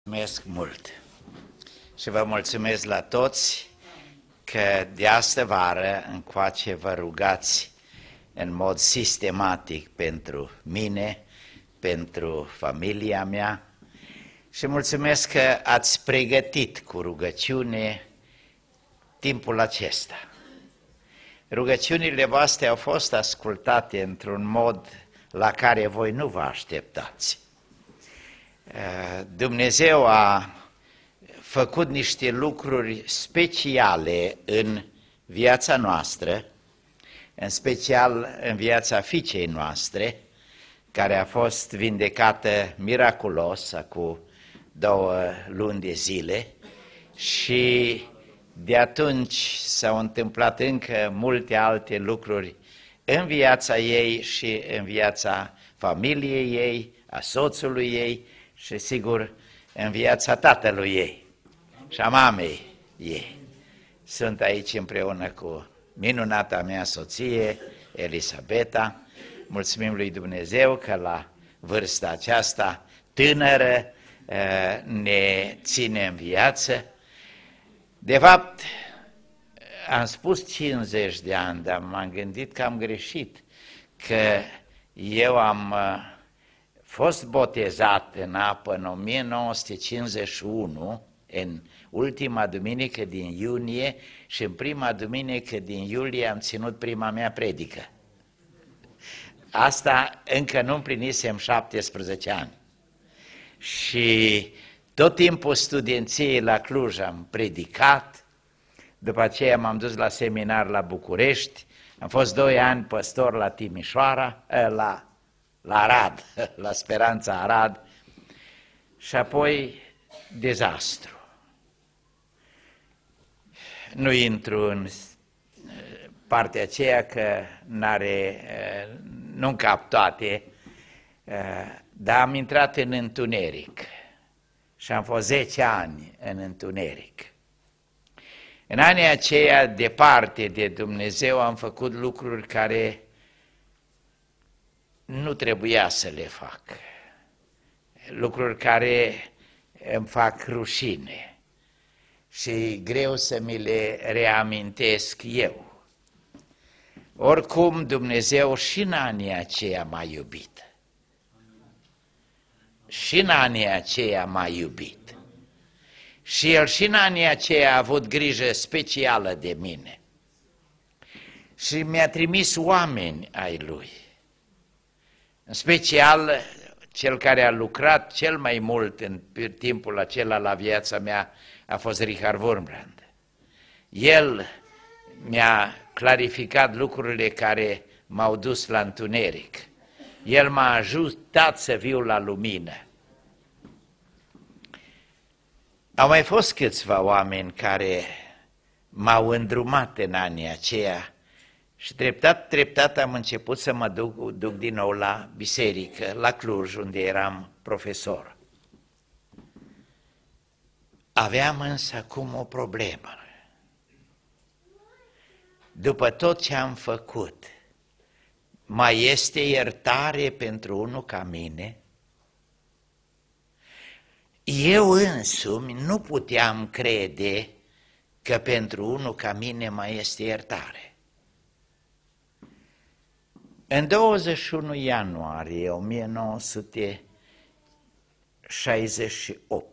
Mulțumesc mult și vă mulțumesc la toți că de astă vară încoace vă rugați în mod sistematic pentru mine, pentru familia mea și mulțumesc că ați pregătit cu rugăciune timpul acesta. Rugăciunile voastre au fost ascultate într-un mod la care voi nu vă așteptați. Dumnezeu a făcut niște lucruri speciale în viața noastră, în special în viața fiicei noastre, care a fost vindecată miraculos acum 2 luni de zile și de atunci s-au întâmplat încă multe alte lucruri în viața ei și în viața familiei ei, a soțului ei, și sigur în viața tatălui ei și a mamei ei. Sunt aici împreună cu minunata mea soție, Elisabeta. Mulțumim lui Dumnezeu că la vârsta aceasta tânără ne ține în viață. De fapt, am spus 50 de ani, dar m-am gândit că am greșit, că eu am fost botezat în apă în 1951, în ultima duminică din iunie, și în prima duminică din iulie am ținut prima mea predică. Asta încă nu împlinisem 17 ani. Și tot timpul studenției la Cluj am predicat, după aceea m-am dus la seminar la București, am fost 2 ani păstor la Timișoara, la Arad, la Speranța Arad, și apoi dezastru. Nu intru în partea aceea că nu încap toate, dar am intrat în întuneric și am fost 10 ani în întuneric. În anii aceia, departe de Dumnezeu, am făcut lucruri care nu trebuia să le fac, lucruri care îmi fac rușine și greu să mi le reamintesc eu. Oricum, Dumnezeu și în anii aceia m-a iubit. Și în anii aceia m-a iubit. Și El și în anii aceia a avut grijă specială de mine. Și mi-a trimis oameni ai Lui. În special, cel care a lucrat cel mai mult în timpul acela la viața mea a fost Richard Wurmbrand. El mi-a clarificat lucrurile care m-au dus la întuneric. El m-a ajutat să viu la lumină. Au mai fost câțiva oameni care m-au îndrumat în anii aceia și treptat am început să mă duc din nou la biserică, la Cluj, unde eram profesor. Aveam însă acum o problemă. După tot ce am făcut, mai este iertare pentru unul ca mine? Eu însumi nu puteam crede că pentru unul ca mine mai este iertare. În 21 ianuarie 1968,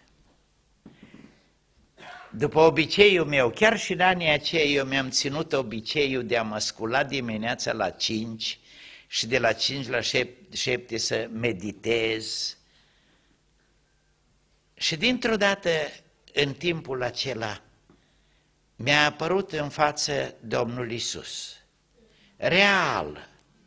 după obiceiul meu, chiar și în anii aceia eu mi-am ținut obiceiul de a mă scula dimineața la 5 și de la 5 la 7 să meditez. Și dintr-o dată, în timpul acela, mi-a apărut în față Domnul Iisus, real.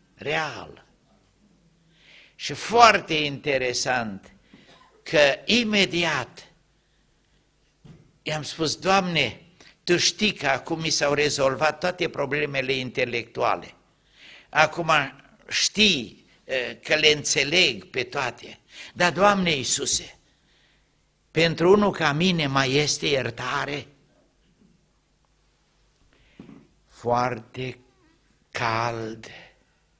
Și foarte interesant că imediat i-am spus: Doamne, Tu știi că acum mi s-au rezolvat toate problemele intelectuale. Acum știi că le înțeleg pe toate. Dar, Doamne Iisuse, pentru unul ca mine mai este iertare? Foarte cald,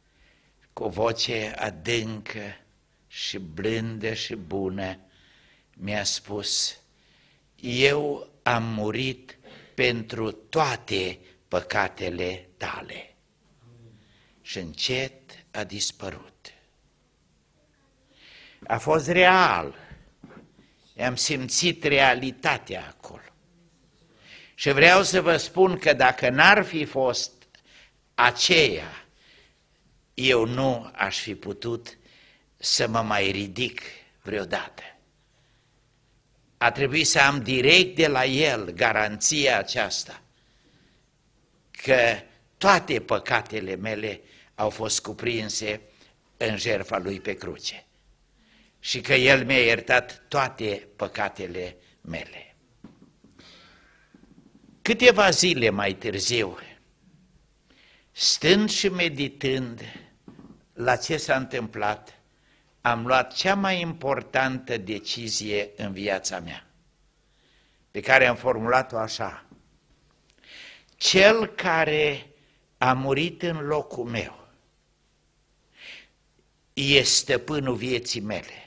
cu voce adâncă și blândă și bună, mi-a spus: eu am murit pentru toate păcatele tale. Și încet a dispărut. A fost real. Am simțit realitatea acolo. Și vreau să vă spun că dacă n-ar fi fost aceea, eu nu aș fi putut să mă mai ridic vreodată. A trebuit să am direct de la el garanția aceasta că toate păcatele mele au fost cuprinse în jertfa lui pe cruce și că el mi-a iertat toate păcatele mele. Câteva zile mai târziu, stând și meditând la ce s-a întâmplat, am luat cea mai importantă decizie în viața mea, pe care am formulat-o așa: cel care a murit în locul meu e stăpânul vieții mele.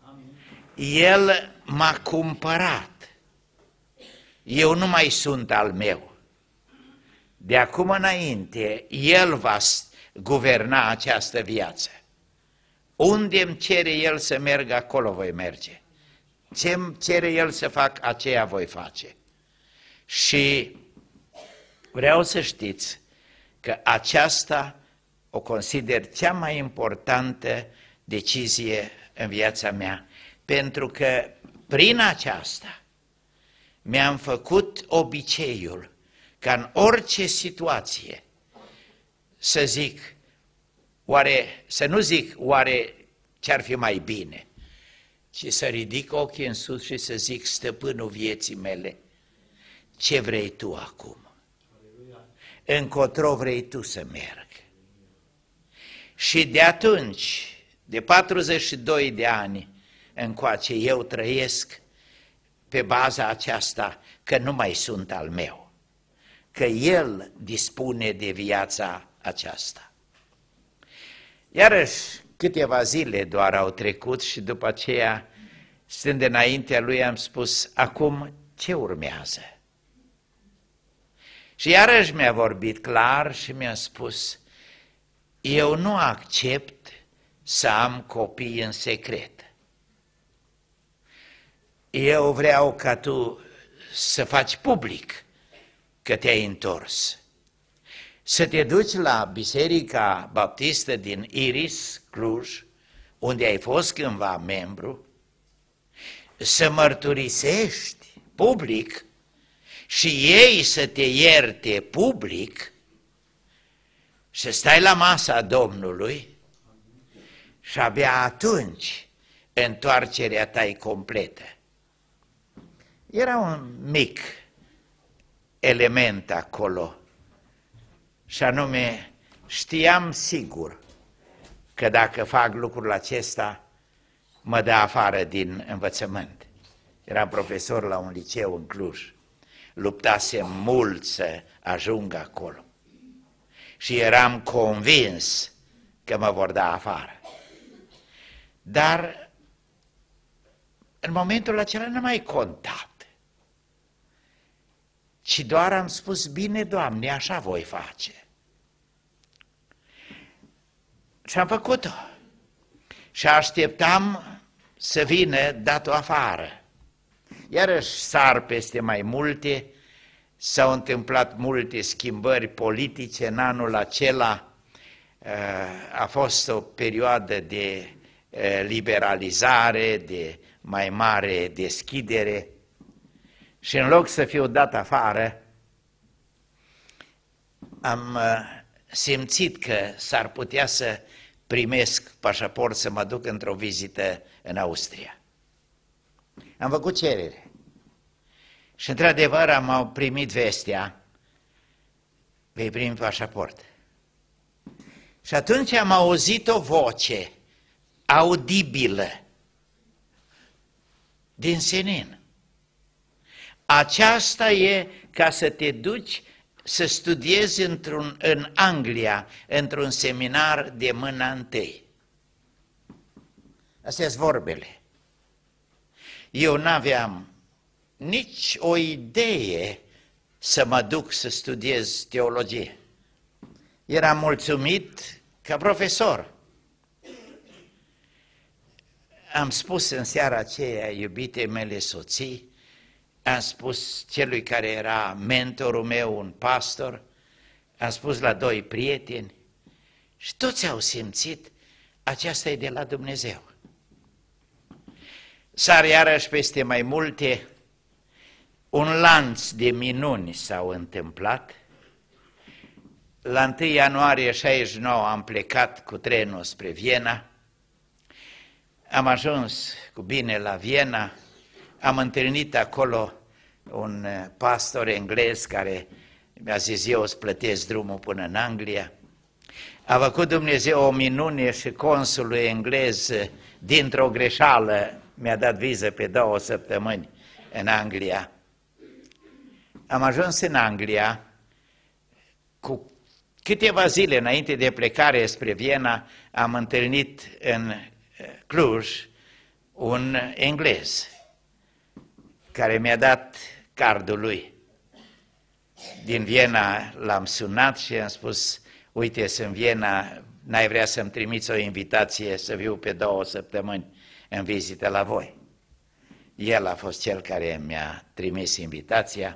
El m-a cumpărat. Eu nu mai sunt al meu. De acum înainte, El va guverna această viață. Unde îmi cere El să merg, acolo voi merge. Ce îmi cere El să fac, aceea voi face. Și vreau să știți că aceasta o consider cea mai importantă decizie în viața mea, pentru că prin aceasta mi-am făcut obiceiul ca în orice situație să zic, să nu zic oare ce-ar fi mai bine, ci să ridic ochii în sus și să zic: stăpânul vieții mele, ce vrei tu acum? Încotro vrei tu să merg? Și de atunci, de 42 de ani încoace, eu trăiesc pe baza aceasta că nu mai sunt al meu, că El dispune de viața aceasta. Iarăși, câteva zile doar au trecut și după aceea, stând înaintea Lui, am spus: acum ce urmează? Și iarăși mi-a vorbit clar și mi-a spus: eu nu accept să am copii în secret. Eu vreau ca tu să faci public că te-ai întors. Să te duci la Biserica Baptistă din Iris, Cluj, unde ai fost cândva membru, să mărturisești public și ei să te ierte public, să stai la masa Domnului și abia atunci întoarcerea ta e completă. Era un mic element acolo și anume știam sigur că dacă fac lucrul acesta mă dă afară din învățământ. Eram profesor la un liceu în Cluj, luptasem mult să ajung acolo și eram convins că mă vor da afară. Dar în momentul acela nu mai contat, ci doar am spus: bine, Doamne, așa voi face. Și am făcut-o. Și așteptam să vină datul afară. Iarăși sar peste mai multe, s-au întâmplat multe schimbări politice în anul acela. A fost o perioadă de liberalizare, de mai mare deschidere și în loc să fiu dat afară, am simțit că s-ar putea să primesc pașaport să mă duc într-o vizită în Austria. Am făcut cerere și într-adevăr am primit vestea: vei primi pașaport. Și atunci am auzit o voce audibilă din senin: aceasta e ca să te duci să studiezi în Anglia, într-un seminar de mâna întâi. Astea sunt vorbele. Eu n-aveam nici o idee să mă duc să studiez teologie. Eram mulțumit ca profesor. Am spus în seara aceea iubitei mele soții, am spus celui care era mentorul meu, un pastor, am spus la doi prieteni și toți au simțit, aceasta e de la Dumnezeu. Sar iarăși peste mai multe, un lanț de minuni s-au întâmplat. La 1 ianuarie 69 am plecat cu trenul spre Viena, am ajuns cu bine la Viena, am întâlnit acolo un pastor englez care mi-a zis, eu îți plătesc drumul până în Anglia. A făcut Dumnezeu o minune și consulul englez, dintr-o greșeală, mi-a dat viză pe 2 săptămâni în Anglia. Am ajuns în Anglia, cu câteva zile înainte de plecare spre Viena, am întâlnit în Cluj un englez care mi-a dat cardul lui. Din Viena l-am sunat și am spus, uite, sunt în Viena, n-ai vrea să-mi trimiți o invitație să viu pe 2 săptămâni în vizită la voi. El a fost cel care mi-a trimis invitația.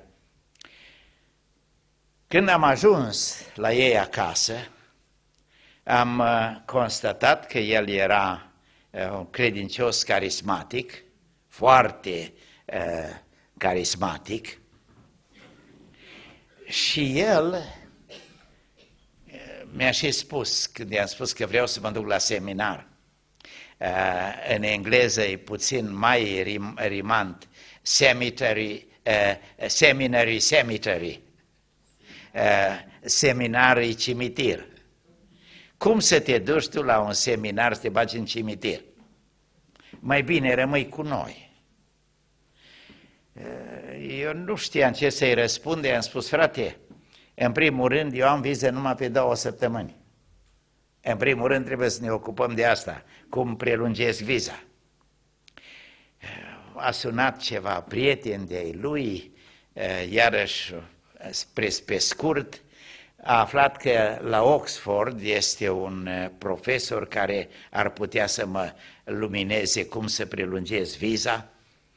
Când am ajuns la ei acasă, am constatat că el era un credincios carismatic, foarte carismatic, și el mi-a și spus, când i-am spus că vreau să mă duc la seminar, în engleză e puțin mai rimant, seminary, seminarii cimitir. Cum să te duci tu la un seminar să te bagi în cimitir? Mai bine rămâi cu noi. Eu nu știam ce să-i răspunde, am spus, frate, în primul rând eu am viză numai pe 2 săptămâni. În primul rând trebuie să ne ocupăm de asta, cum prelungesc viza. A sunat ceva prieteni de-ai lui, iarăși pe scurt, a aflat că la Oxford este un profesor care ar putea să mă lumineze cum să prelungesc viza.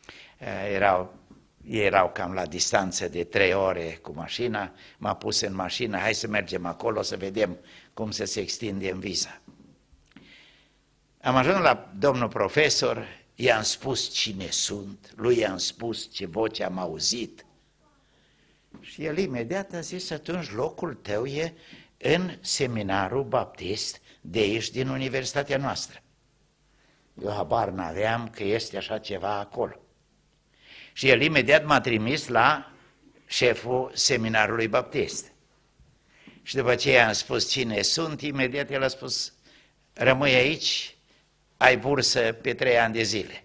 Erau cam la distanță de 3 ore cu mașina, m-a pus în mașină, hai să mergem acolo să vedem cum să se extinde în viza. Am ajuns la domnul profesor, i-am spus cine sunt, lui i-am spus ce voce am auzit și el imediat a zis, atunci locul tău e în seminarul baptist de aici din universitatea noastră. Eu habar n-aveam că este așa ceva acolo. Și el imediat m-a trimis la șeful seminarului baptist. Și după ce i-am spus cine sunt, imediat el a spus, rămâi aici, ai bursă pe 3 ani de zile.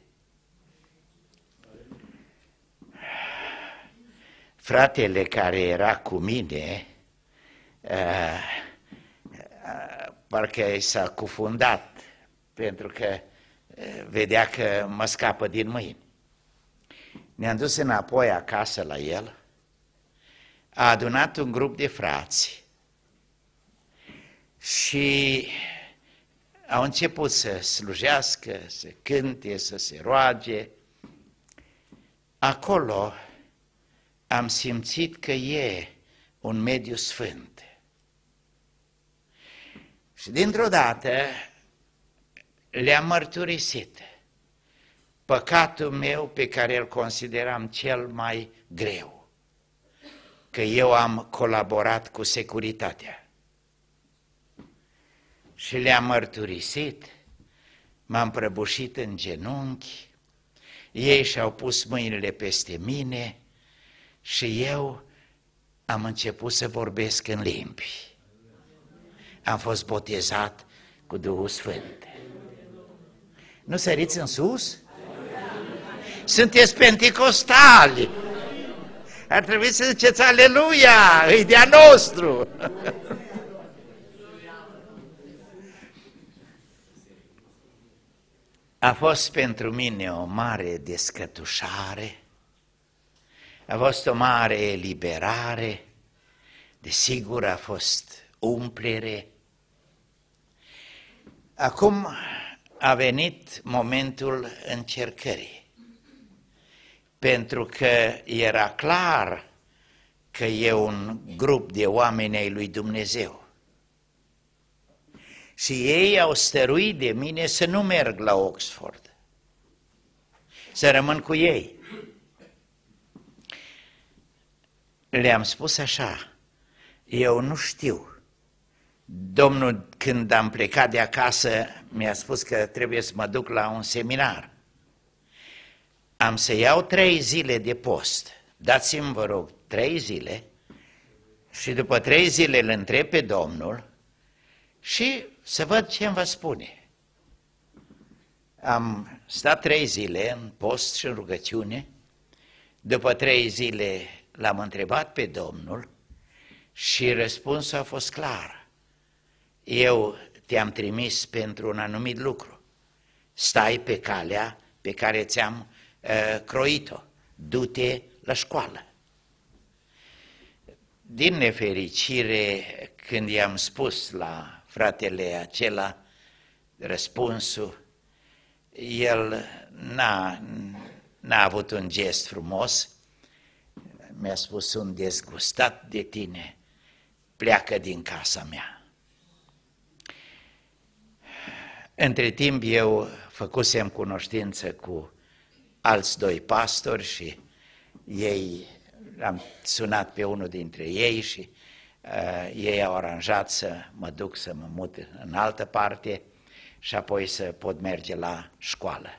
Fratele care era cu mine, parcă s-a cufundat, pentru că vedea că mă scapă din mâini. Ne-am dus înapoi acasă la el, a adunat un grup de frați și au început să slujească, să cânte, să se roage. Acolo am simțit că e un mediu sfânt. Și dintr-o dată le-am mărturisit păcatul meu pe care îl consideram cel mai greu, că eu am colaborat cu securitatea. Și le-am mărturisit, m-am prăbușit în genunchi, ei și-au pus mâinile peste mine și eu am început să vorbesc în limbi. Am fost botezat cu Duhul Sfânt. Nu săriți în sus? Sunteți penticostali! Ar trebui să ziceți aleluia, e de-a nostru! A fost pentru mine o mare descătușare, a fost o mare eliberare, desigur a fost umplere. Acum a venit momentul încercării, pentru că era clar că e un grup de oameni ai lui Dumnezeu. Și ei au stăruit de mine să nu merg la Oxford, să rămân cu ei. Le-am spus așa, eu nu știu. Domnul, când am plecat de acasă, mi-a spus că trebuie să mă duc la un seminar. Am să iau 3 zile de post. Dați-mi, vă rog, 3 zile și după 3 zile îl întreb pe Domnul și să văd ce îmi va spune. Am stat 3 zile în post și în rugăciune. După 3 zile l-am întrebat pe Domnul și răspunsul a fost clar. Eu te-am trimis pentru un anumit lucru. Stai pe calea pe care ți-am croit-o. Du-te la școală. Din nefericire, când i-am spus la fratele acela răspunsul, el n-a avut un gest frumos, mi-a spus, sunt dezgustat de tine, pleacă din casa mea. Între timp eu făcusem cunoștință cu alți 2 pastori și am sunat pe unul dintre ei și ei au aranjat să mă duc să mă mut în altă parte și apoi să pot merge la școală.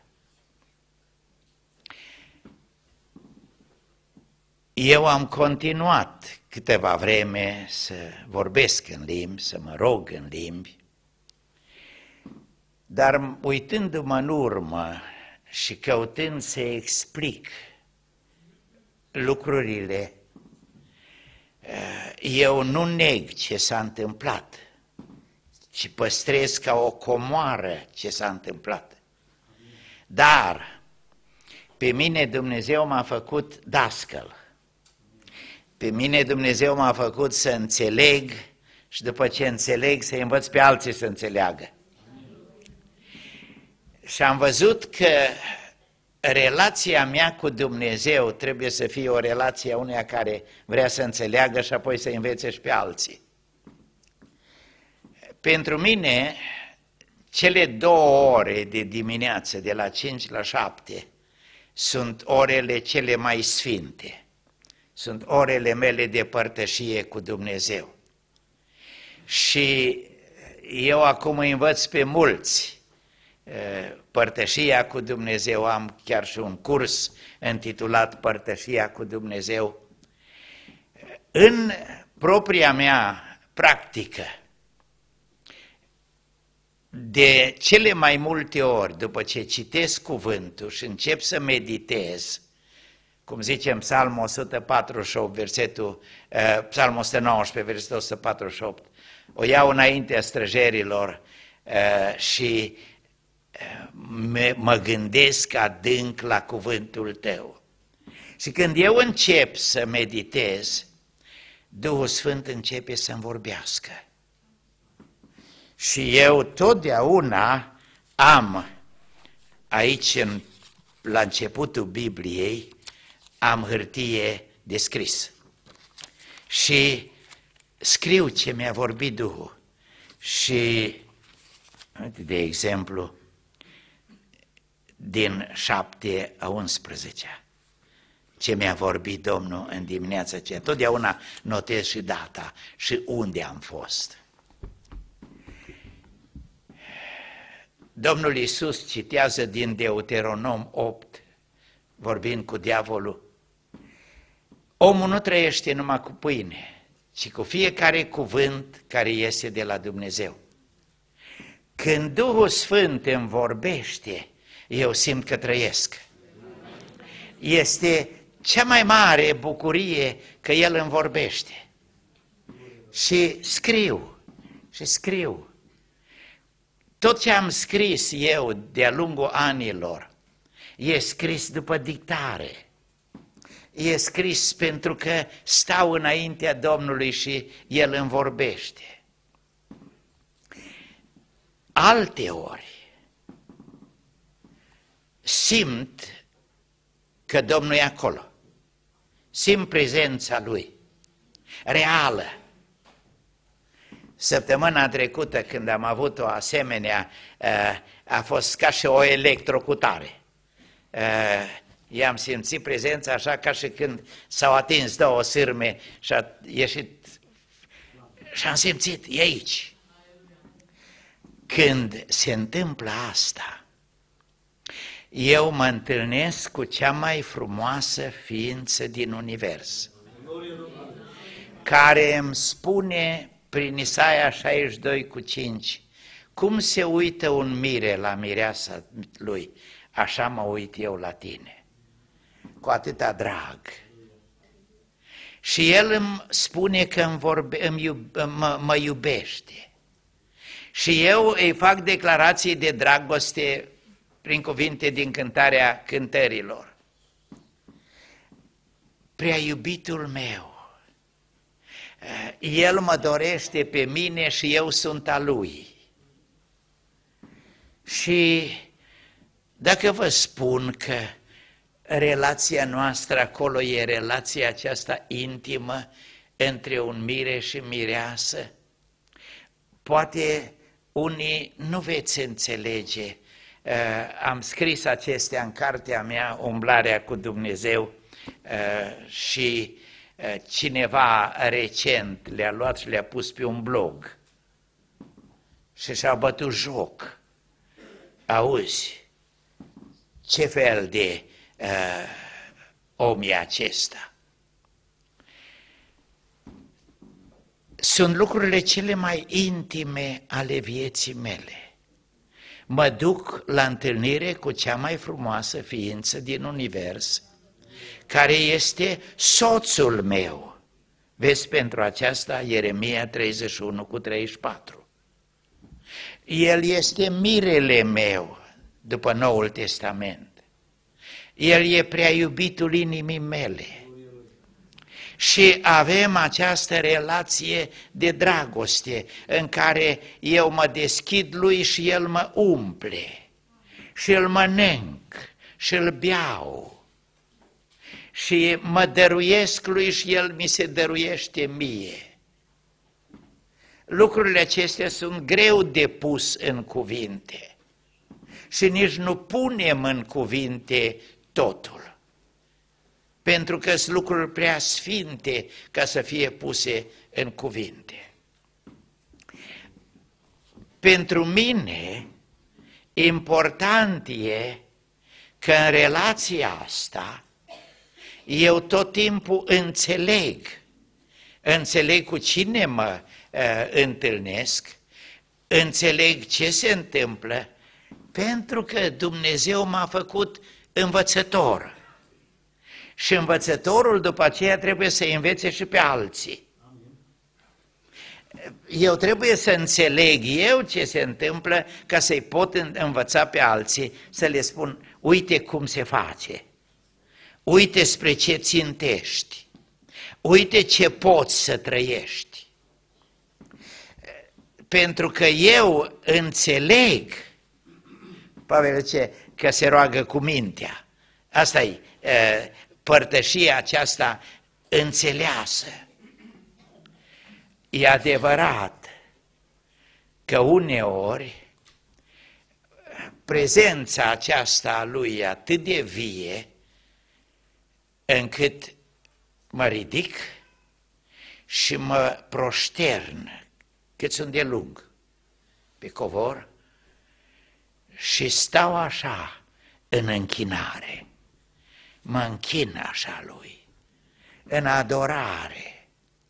Eu am continuat câteva vreme să vorbesc în limbi, să mă rog în limbi, dar uitându-mă în urmă și căutând să explic lucrurile, eu nu neg ce s-a întâmplat, ci păstrez ca o comoară ce s-a întâmplat. Dar pe mine Dumnezeu m-a făcut dascăl. Pe mine Dumnezeu m-a făcut să înțeleg și după ce înțeleg să învăț pe alții să înțeleagă. Și am văzut că relația mea cu Dumnezeu trebuie să fie o relație a uneia care vrea să înțeleagă și apoi să învețe și pe alții. Pentru mine, cele 2 ore de dimineață, de la 5 la 7, sunt orele cele mai sfinte. Sunt orele mele de părtășie cu Dumnezeu. Și eu acum învăț pe mulți părtășia cu Dumnezeu, am chiar și un curs intitulat Părtășia cu Dumnezeu. În propria mea practică, de cele mai multe ori, după ce citesc cuvântul și încep să meditez, cum zicem Psalmul 148, Psalmul 119, versetul 148, o iau înaintea străjerilor și mă gândesc adânc la cuvântul tău. Și când eu încep să meditez, Duhul Sfânt începe să-mi vorbească. Și eu totdeauna am aici, la începutul Bibliei, am hârtie de scris. Și scriu ce mi-a vorbit Duhul. Și, de exemplu, din 7 a 11, ce mi-a vorbit Domnul în dimineața aceea. Totdeauna notez și data și unde am fost. Domnul Iisus citează din Deuteronom 8, vorbind cu diavolul, omul nu trăiește numai cu pâine, ci cu fiecare cuvânt care iese de la Dumnezeu. Când Duhul Sfânt îmi vorbește, eu simt că trăiesc. Este cea mai mare bucurie că El îmi vorbește. Și scriu. Tot ce am scris eu de-a lungul anilor e scris după dictare. E scris pentru că stau înaintea Domnului și El îmi vorbește. Alteori simt că Domnul e acolo. Simt prezența Lui, reală. Săptămâna trecută, când am avut o asemenea, a fost ca și o electrocutare. I-am simțit prezența așa ca și când s-au atins două sârme și a ieșit și am simțit, e aici. Când se întâmplă asta, eu mă întâlnesc cu cea mai frumoasă ființă din univers, care îmi spune prin Isaia 62:5, cum se uită un mire la mireasa lui, așa mă uit eu la tine, cu atâta drag. Și el îmi spune că mă iubește. Și eu îi fac declarații de dragoste prin cuvinte din cântarea cântărilor. Prea iubitul meu, el mă dorește pe mine și eu sunt a lui. Și dacă vă spun că relația noastră acolo e relația aceasta intimă între un mire și mireasă, poate unii nu veți înțelege. Am scris acestea în cartea mea, Umblarea cu Dumnezeu, și cineva recent le-a luat și le-a pus pe un blog și și-a bătut joc. Auzi, ce fel de om e acesta? Sunt lucrurile cele mai intime ale vieții mele. Mă duc la întâlnire cu cea mai frumoasă ființă din univers, care este soțul meu. Vezi pentru aceasta Ieremia 31:34. El este mirele meu după Noul Testament. El e prea iubitul inimii mele. Și avem această relație de dragoste în care eu mă deschid lui și el mă umple. Și îl mănânc și îl beau. Și mă dăruiesc lui și el mi se dăruiește mie. Lucrurile acestea sunt greu de pus în cuvinte și nici nu punem în cuvinte totul, pentru că sunt lucruri prea sfinte ca să fie puse în cuvinte. Pentru mine, important e că în relația asta eu tot timpul înțeleg cu cine mă întâlnesc, înțeleg ce se întâmplă, pentru că Dumnezeu m-a făcut învățător. Și învățătorul după aceea trebuie să învețe și pe alții. Eu trebuie să înțeleg eu ce se întâmplă ca să-i pot învăța pe alții, să le spun, uite cum se face, uite spre ce țintești, uite ce poți să trăiești. Pentru că eu înțeleg, Pavel zice că se roagă cu mintea, asta e părtășia aceasta înțeleasă. E adevărat că uneori prezența aceasta a lui e atât de vie încât mă ridic și mă proștern cât sunt de lung pe covor și stau așa în închinare. Mă închin așa lui, în adorare,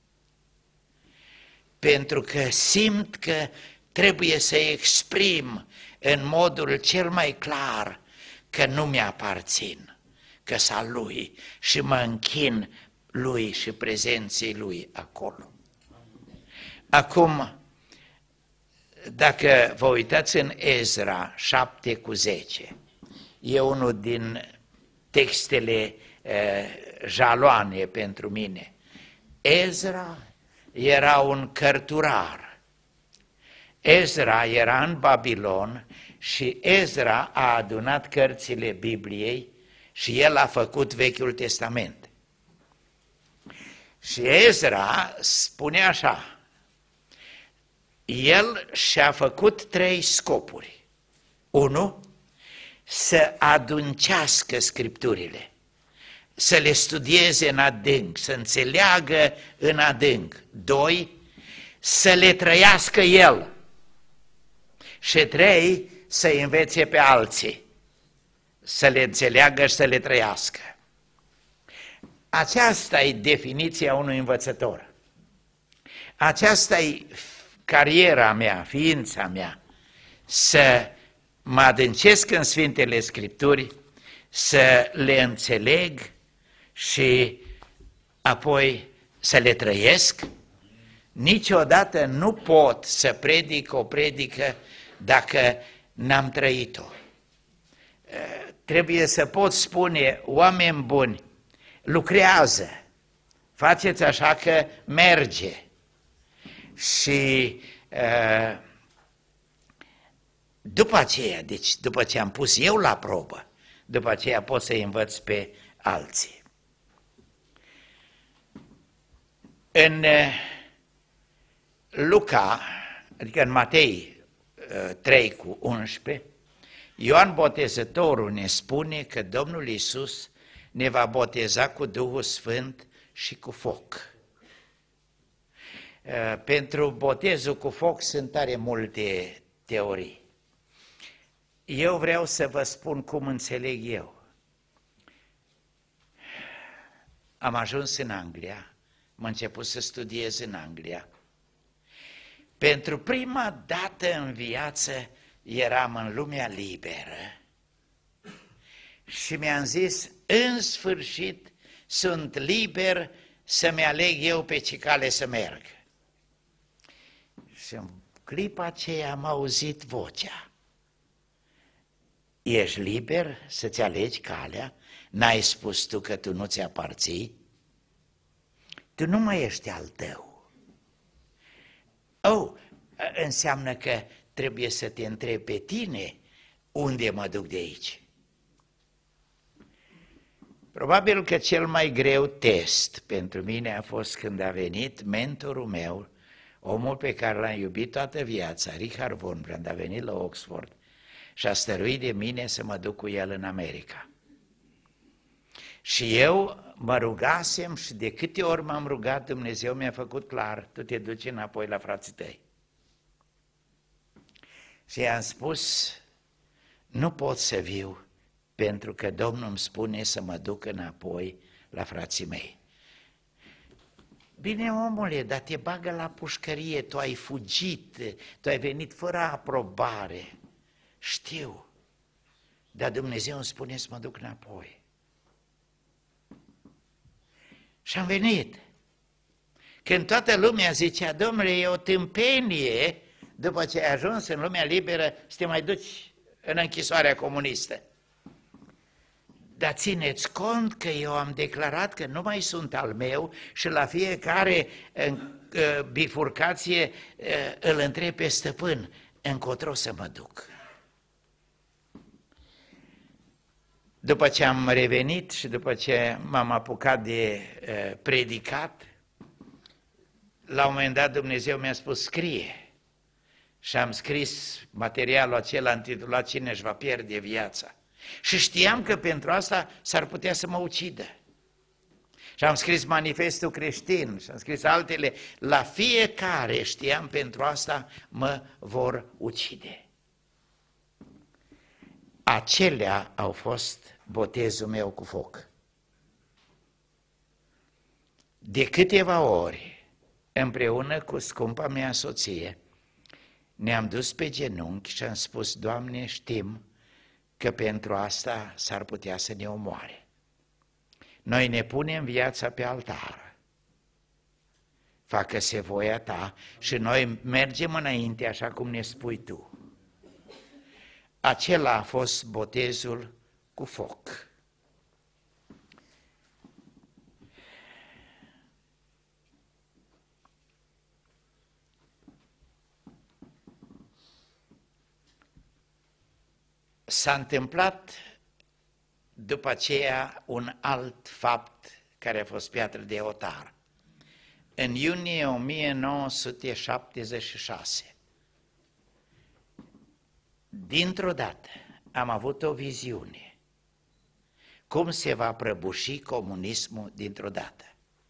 pentru că simt că trebuie să exprim în modul cel mai clar că nu mi-aparțin, că sunt al lui și mă închin lui și prezenței lui acolo. Acum, Dacă vă uitați în Ezra 7:10, e unul din textele jaloane pentru mine. Ezra era un cărturar. Ezra era în Babilon și Ezra a adunat cărțile Bibliei și el a făcut Vechiul Testament. Și Ezra spune așa, el și-a făcut 3 scopuri. 1. Să adâncească Scripturile, să le studieze în adânc, să înțeleagă în adânc. 2. Să le trăiască el. Și 3. Să învețe pe alții, să le înțeleagă și să le trăiască. Aceasta e definiția unui învățător. Aceasta e cariera mea, ființa mea, să mă adâncesc în Sfintele Scripturi, să le înțeleg și apoi să le trăiesc. Niciodată nu pot să predic o predică dacă n-am trăit-o. Trebuie să pot spune, oameni buni, lucrează, faceți așa că merge. Și după aceea, deci după ce am pus eu la probă, după aceea pot să-i învăț pe alții. În Luca, adică în Matei 3:11, Ioan Botezătorul ne spune că Domnul Iisus ne va boteza cu Duhul Sfânt și cu foc. Pentru botezul cu foc sunt tare multe teorii. Eu vreau să vă spun cum înțeleg eu. Am ajuns în Anglia, am început să studiez în Anglia. Pentru prima dată în viață eram în lumea liberă și mi-am zis, în sfârșit sunt liber să-mi aleg eu pe ce cale să merg. Și în clipa aceea am auzit vocea. Ești liber să-ți alegi calea? N-ai spus tu că tu nu ți aparții? Tu nu mai ești al tău. Înseamnă că trebuie să te întrebi pe tine unde mă duc de aici. Probabil că cel mai greu test pentru mine a fost când a venit mentorul meu, omul pe care l-am iubit toată viața, Richard Wurmbrand, a venit la Oxford și a stăruit de mine să mă duc cu el în America. Și eu mă rugasem și de câte ori m-am rugat, Dumnezeu mi-a făcut clar, tu te duci înapoi la frații tăi. Și i-am spus, nu pot să viu pentru că Domnul îmi spune să mă duc înapoi la frații mei. Bine, omule, dar te bagă la pușcărie, tu ai fugit, tu ai venit fără aprobare. Știu, dar Dumnezeu îmi spune să mă duc înapoi. Și am venit. Când toată lumea zicea, domnule, e o tâmpenie, după ce ai ajuns în lumea liberă, să te mai duci în închisoarea comunistă. Dar țineți cont că eu am declarat că nu mai sunt al meu și la fiecare bifurcație îl întreb pe stăpân, încotro să mă duc. După ce am revenit și după ce m-am apucat de predicat, la un moment dat Dumnezeu mi-a spus, scrie. Și am scris materialul acela intitulat Cine își va pierde viața. Și știam că pentru asta s-ar putea să mă ucidă. Și am scris Manifestul Creștin și am scris altele. La fiecare știam pentru asta mă vor ucide. Acelea au fost botezul meu cu foc. De câteva ori, împreună cu scumpa mea soție, ne-am dus pe genunchi și am spus, Doamne, știm că pentru asta s-ar putea să ne omoare. Noi ne punem viața pe altar. facă-se voia ta și noi mergem înainte așa cum ne spui tu. Acela a fost botezul cu foc. S-a întâmplat după aceea un alt fapt care a fost piatră de otar. În iunie 1976, dintr-o dată am avut o viziune. Cum se va prăbuși comunismul dintr-o dată?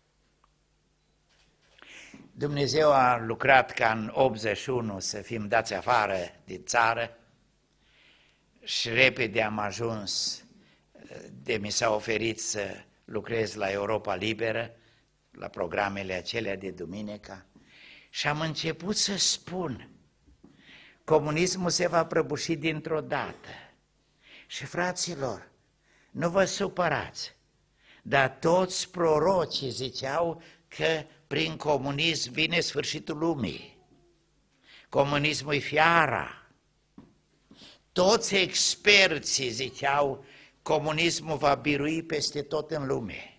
Dumnezeu a lucrat ca în 81 să fim dați afară din țară și repede am ajuns, mi s-a oferit să lucrez la Europa Liberă, la programele acelea de duminică, și am început să spun, comunismul se va prăbuși dintr-o dată. Și fraților, nu vă supărați, dar toți prorocii ziceau că prin comunism vine sfârșitul lumii. Comunismul e fiara. Toți experții ziceau, comunismul va birui peste tot în lume.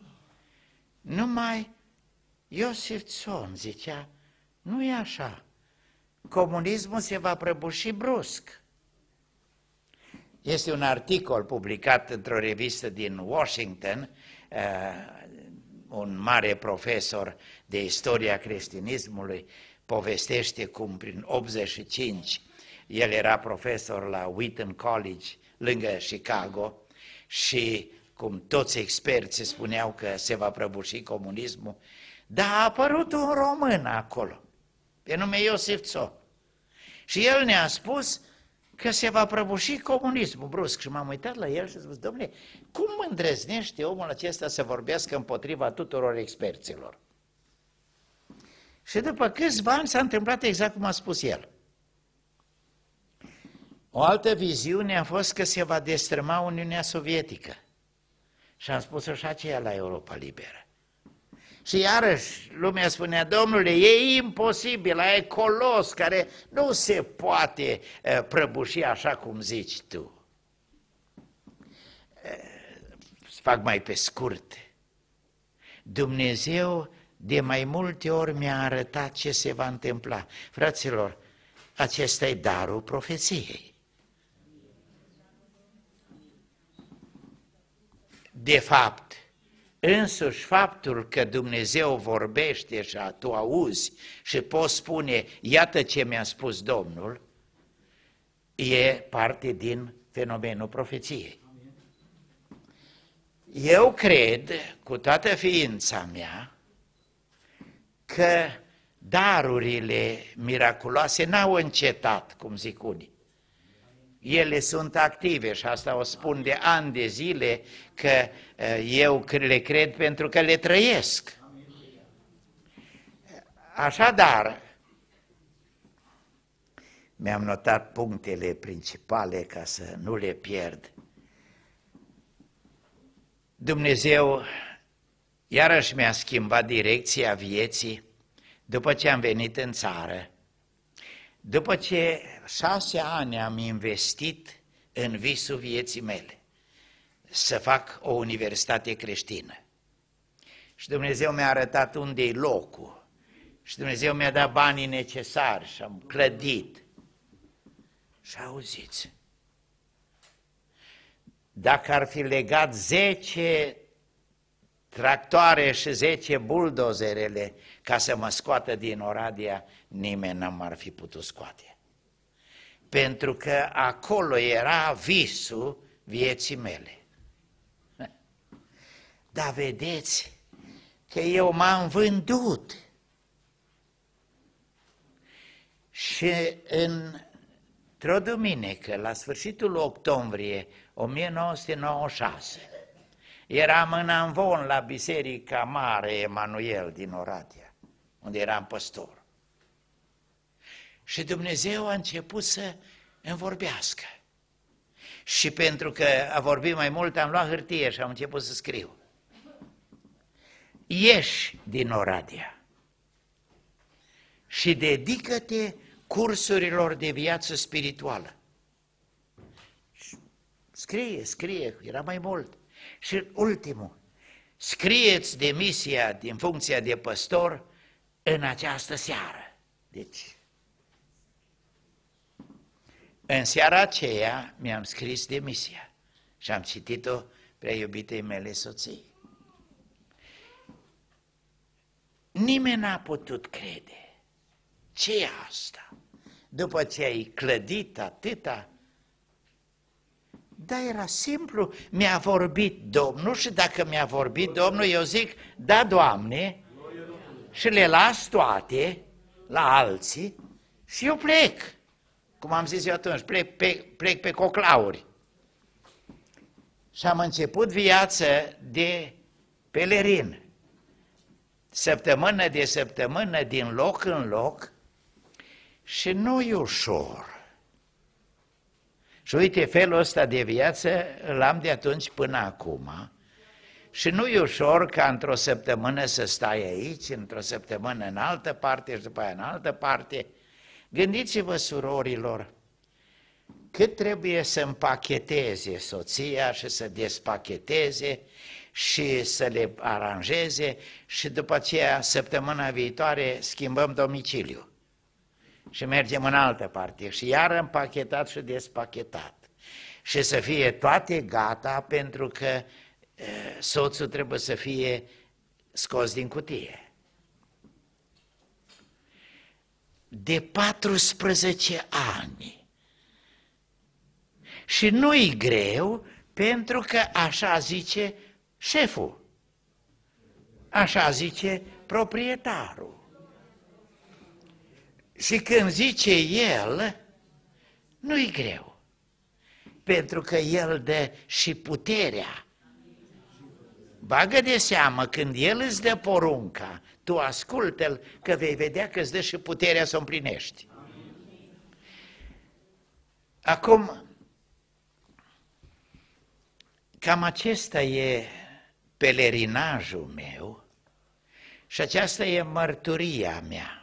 Numai Iosif Țon zicea, nu e așa, comunismul se va prăbuși brusc. Este un articol publicat într-o revistă din Washington, un mare profesor de istoria creștinismului povestește cum prin 85 el era profesor la Wheaton College, lângă Chicago, și cum toți experții spuneau că se va prăbuși comunismul, dar a apărut un român acolo, pe nume Iosif Țon. Și el ne-a spus că se va prăbuși comunismul brusc. Și m-am uitat la el și am spus, dom'le, cum îndrăznește omul acesta să vorbească împotriva tuturor experților? Și după câțiva ani s-a întâmplat exact cum a spus el. O altă viziune a fost că se va destrăma Uniunea Sovietică. Și am spus-o și aceea la Europa Liberă. Și iarăși lumea spunea, domnule, e imposibil, aia e colos care nu se poate prăbuși așa cum zici tu. Fac mai pe scurt. Dumnezeu de mai multe ori mi-a arătat ce se va întâmpla. Fraților, acesta e darul profeției. De fapt, însuși faptul că Dumnezeu vorbește și tu auzi și poți spune, iată ce mi-a spus Domnul, e parte din fenomenul profeției. Eu cred, cu toată ființa mea, că darurile miraculoase n-au încetat, cum zic unii. Ele sunt active și asta o spun de ani de zile, că eu le cred pentru că le trăiesc. Așadar, mi-am notat punctele principale ca să nu le pierd. Dumnezeu iarăși mi-a schimbat direcția vieții după ce am venit în țară. După ce 6 ani am investit în visul vieții mele, să fac o universitate creștină. Și Dumnezeu mi-a arătat unde e locul. Și Dumnezeu mi-a dat banii necesari și am clădit. Și auziți, dacă ar fi legat 10 tractoare și 10 buldozerele ca să mă scoată din Oradea, nimeni n-am ar fi putut scoate. Pentru că acolo era visul vieții mele. Dar vedeți că eu m-am vândut. Și într-o duminică, la sfârșitul octombrie 1996, eram în Amvon la Biserica Mare Emanuel din Oradea, unde eram păstor. Și Dumnezeu a început să îmi vorbească. Și pentru că a vorbit mai mult, am luat hârtie și am început să scriu. Ieși din Oradea. și dedică-te cursurilor de viață spirituală. Scrie, era mai mult. Și ultimul, scrieți demisia din funcția de păstor în această seară. Deci, în seara aceea mi-am scris demisia și am citit-o prea iubitei mele soții. Nimeni n-a putut crede. Ce e asta? După ce ai clădit atâta? Da, era simplu, mi-a vorbit Domnul și dacă mi-a vorbit Domnul, eu zic, da, Doamne, și le las toate la alții și eu plec. Cum am zis eu atunci, plec pe coclauri. Și am început viață de pelerin. Săptămână de săptămână, din loc în loc, și nu-i ușor. Și uite, felul ăsta de viață l-am de atunci până acum. Și nu-i ușor ca într-o săptămână să stai aici, într-o săptămână în altă parte și după aia în altă parte. Gândiți-vă, surorilor, cât trebuie să împacheteze soția și să despacheteze și să le aranjeze și după aceea, săptămâna viitoare, schimbăm domiciliu și mergem în altă parte și iar împachetat și despachetat și să fie toate gata pentru că soțul trebuie să fie scos din cutie. De 14 ani. Și nu-i greu pentru că așa zice șeful, așa zice proprietarul. Și când zice el, nu-i greu, pentru că el dă și puterea. Bagă de seamă, când el îți dă porunca, tu ascultă-l, că vei vedea că îți dă și puterea să o împlinești. Acum, cam acesta e pelerinajul meu și aceasta e mărturia mea.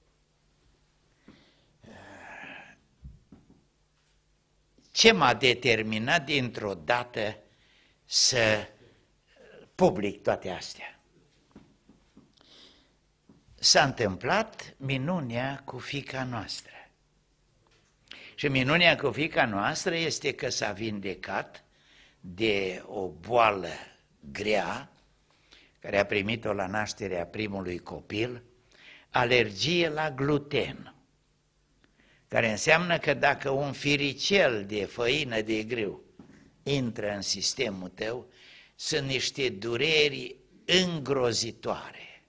Ce m-a determinat dintr-o dată să public toate astea? S-a întâmplat minunea cu fiica noastră. Și minunea cu fiica noastră este că s-a vindecat de o boală grea, care a primit-o la nașterea primului copil, alergie la gluten, care înseamnă că dacă un firicel de făină de grâu intră în sistemul tău, sunt niște dureri îngrozitoare.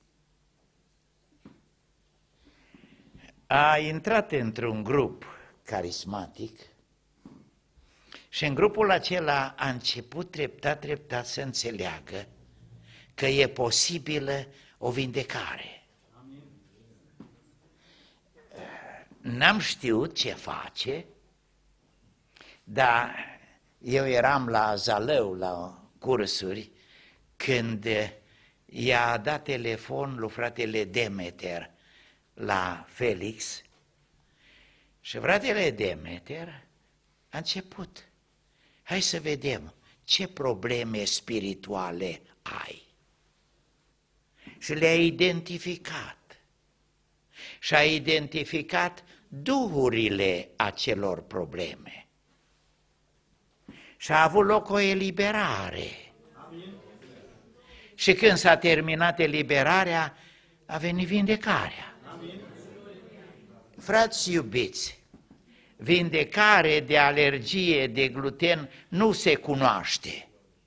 A intrat într-un grup carismatic și în grupul acela a început treptat să înțeleagă că e posibilă o vindecare. N-am știut ce face, dar eu eram la Zalău, la cursuri, când i-a dat telefon lui fratele Demeter la Felix și fratele Demeter a început. Hai să vedem ce probleme spirituale ai. Și le-a identificat. Și a identificat duhurile acelor probleme. Și a avut loc o eliberare. Amin. Și când s-a terminat eliberarea, a venit vindecarea. Amin. Frați iubiți, vindecare de alergie de gluten nu se cunoaște.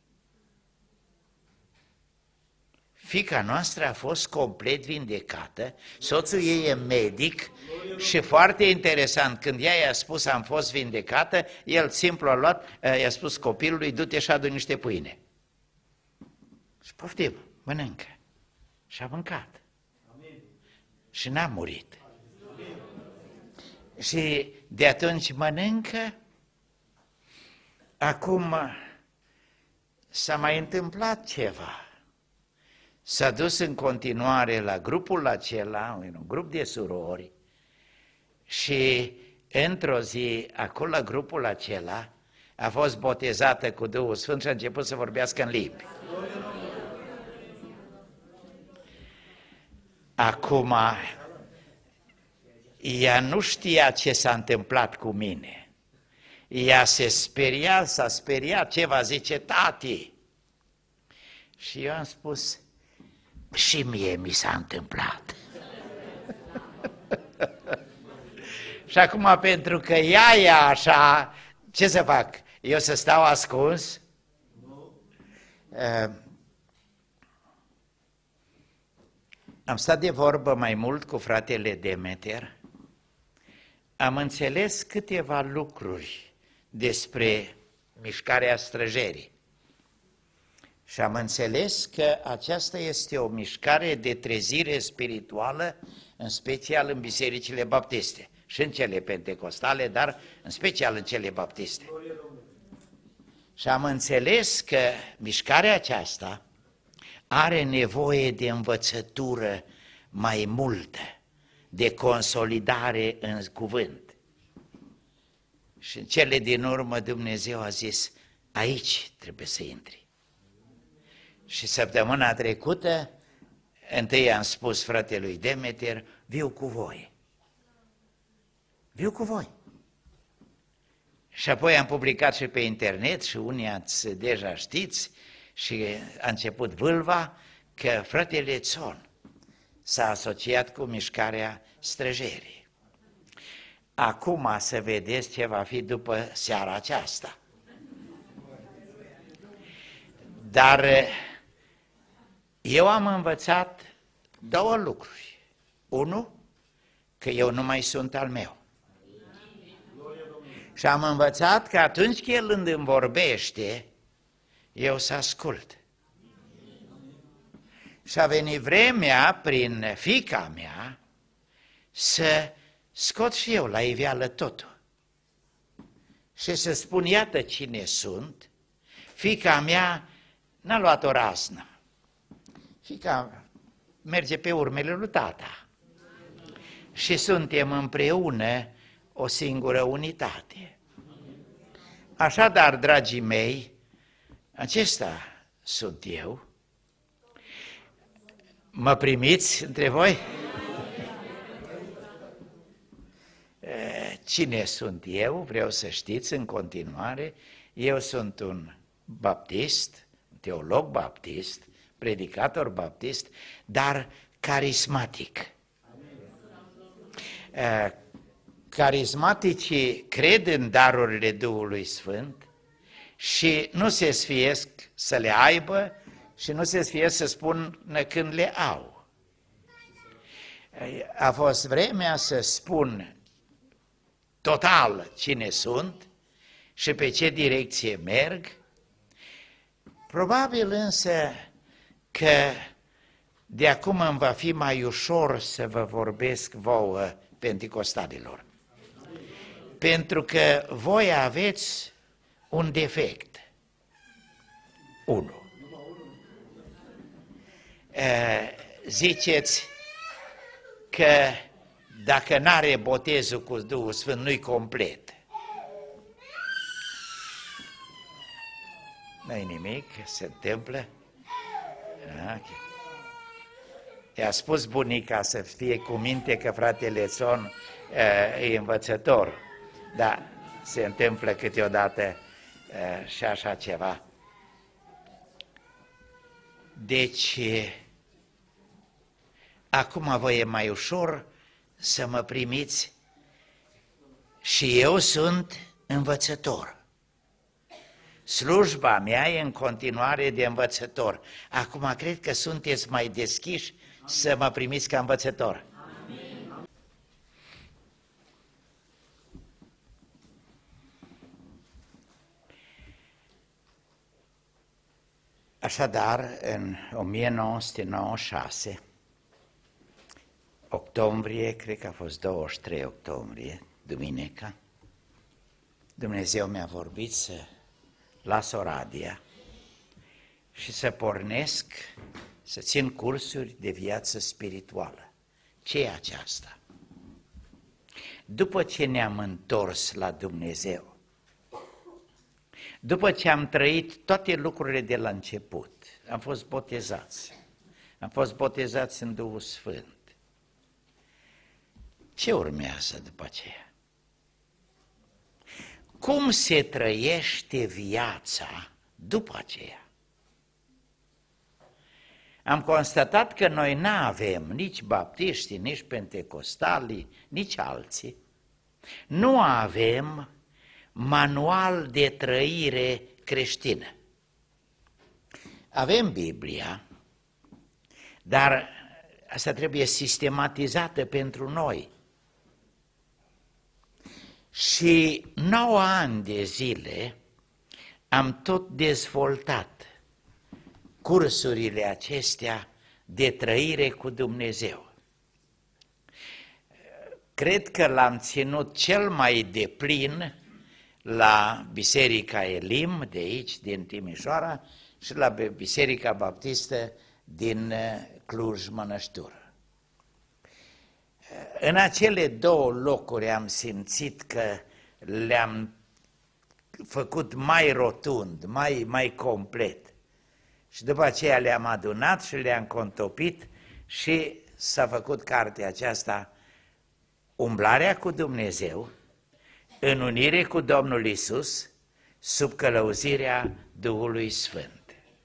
Fiica noastră a fost complet vindecată, soțul ei e medic și foarte interesant, când ea i-a spus am fost vindecată, el simplu a luat, i-a spus copilului, du-te și adu niște pâine. Și poftim, mănâncă. Și a mâncat. Amin. Și n-a murit. Amin. Și de atunci mănâncă. Acum s-a mai întâmplat ceva. s-a dus în continuare la grupul acela, un grup de surori, și într-o zi, acolo la grupul acela, a fost botezată cu Duhul Sfânt și a început să vorbească în limbi. Acum, ea nu știa ce s-a întâmplat cu mine. Ea s-a speriat, ce va zice tati. Și eu am spus, și mie mi s-a întâmplat. Și acum, pentru că ea e așa, ce să fac? Eu să stau ascuns? Am stat de vorbă mai mult cu fratele Demeter, am înțeles câteva lucruri despre mișcarea străjerii. Și am înțeles că aceasta este o mișcare de trezire spirituală, în special în bisericile baptiste și în cele pentecostale, dar în special în cele baptiste. Și am înțeles că mișcarea aceasta are nevoie de învățătură mai multă, de consolidare în cuvânt. Și în cele din urmă Dumnezeu a zis, aici trebuie să intri. Și săptămâna trecută, întâi am spus fratelui Demeter, viu cu voi. Viu cu voi. Și apoi am publicat și pe internet și unii ați deja știți și a început vâlva că fratele Țon s-a asociat cu mișcarea străjerii. Acum să vedeți ce va fi după seara aceasta. Dar eu am învățat două lucruri. Unu, că eu nu mai sunt al meu. Și am învățat că atunci când îmi vorbește, eu să ascult. Și a venit vremea, prin fiica mea, să scot și eu la iveală totul. Și să spun, iată cine sunt. Fiica mea n-a luat o raznă. Fiica merge pe urmele lui tata. Și suntem împreună o singură unitate. Așadar, dragii mei, acesta sunt eu. Mă primiți între voi? Cine sunt eu? Vreau să știți în continuare. Eu sunt un baptist, teolog baptist, predicator baptist, dar carismatic. Carismaticii cred în darurile Duhului Sfânt și nu se sfiesc să le aibă și nu se sfiesc să spună când le au. A fost vremea să spun total cine sunt și pe ce direcție merg. Probabil însă că de acum îmi va fi mai ușor să vă vorbesc vouă penticostalilor. Pentru că voi aveți un defect. Unu. Ziceți că dacă n-are botezul cu Duhul Sfânt, nu-i complet. Nu-i nimic, se întâmplă. Okay. I-a spus bunica să fie cu minte că fratele Țon e învățător, dar se întâmplă câteodată și așa ceva. Deci, acum vă e mai ușor să mă primiți și eu sunt învățător. Slujba mea e în continuare de învățător. Acum cred că sunteți mai deschiși să mă primiți ca învățător. Amin. Așadar, în 1996, octombrie, cred că a fost 23 octombrie, duminica, Dumnezeu mi-a vorbit să las Oradea și să pornesc să țin cursuri de viață spirituală. Ce e aceasta? După ce ne-am întors la Dumnezeu, după ce am trăit toate lucrurile de la început, am fost botezați în Duhul Sfânt. Ce urmează după aceea? Cum se trăiește viața după aceea? Am constatat că noi nu avem nici baptiștii, nici pentecostalii, nici alții. Nu avem manual de trăire creștină. Avem Biblia, dar asta trebuie sistematizată pentru noi. Și 9 ani de zile am tot dezvoltat cursurile acestea de trăire cu Dumnezeu. Cred că l-am ținut cel mai deplin la Biserica Elim de aici, din Timișoara, și la Biserica Baptistă din Cluj-Mănăștur. În acele 2 locuri am simțit că le-am făcut mai rotund, mai complet. Și după aceea le-am adunat și le-am contopit și s-a făcut cartea aceasta, Umblarea cu Dumnezeu, în unire cu Domnul Iisus, sub călăuzirea Duhului Sfânt.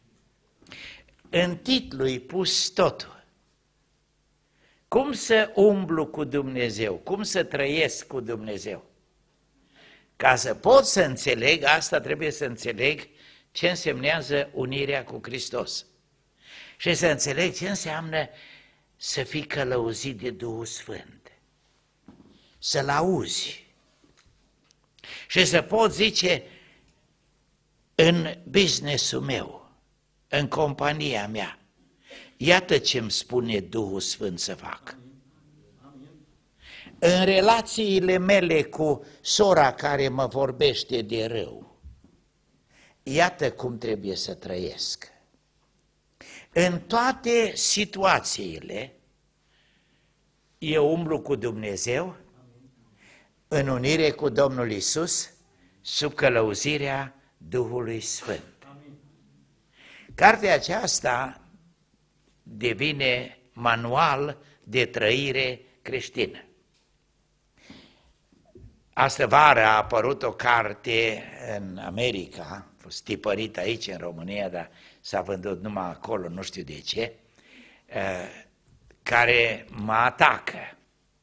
În titlu e pus totul. Cum să umblu cu Dumnezeu, cum să trăiesc cu Dumnezeu. Ca să pot să înțeleg asta, trebuie să înțeleg ce însemnează unirea cu Hristos. Și să înțeleg ce înseamnă să fii călăuzit de Duhul Sfânt. Să-L auzi. Și să pot zice, în business-ul meu, în compania mea, iată ce îmi spune Duhul Sfânt să fac. În relațiile mele cu sora care mă vorbește de rău, iată cum trebuie să trăiesc. În toate situațiile, eu umblu cu Dumnezeu, în unire cu Domnul Iisus, sub călăuzirea Duhului Sfânt. Cartea aceasta devine manual de trăire creștină. Astă vară a apărut o carte în America, a fost tipărită aici în România, dar s-a vândut numai acolo, nu știu de ce, care mă atacă.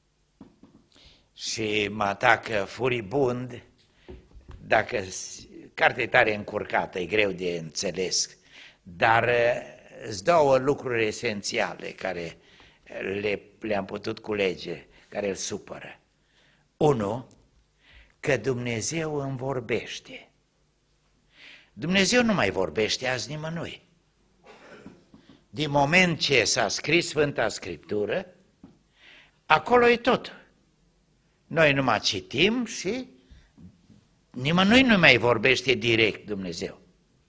Și mă atacă furibund, dacă cartea e tare încurcată, e greu de înțeles, dar sunt 2 lucruri esențiale care le-am putut culege, care îl supără. 1, că Dumnezeu îmi vorbește. Dumnezeu nu mai vorbește azi nimănui. Din moment ce s-a scris Sfânta Scriptură, acolo e tot. Noi numai citim și nimănui nu mai vorbește direct Dumnezeu.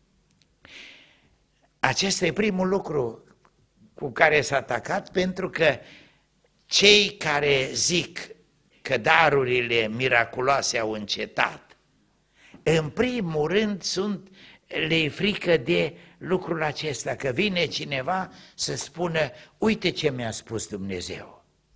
Acesta e primul lucru cu care s-a atacat, pentru că cei care zic că darurile miraculoase au încetat, în primul rând le-i frică de lucrul acesta, că vine cineva să spună, uite ce mi-a spus Dumnezeu.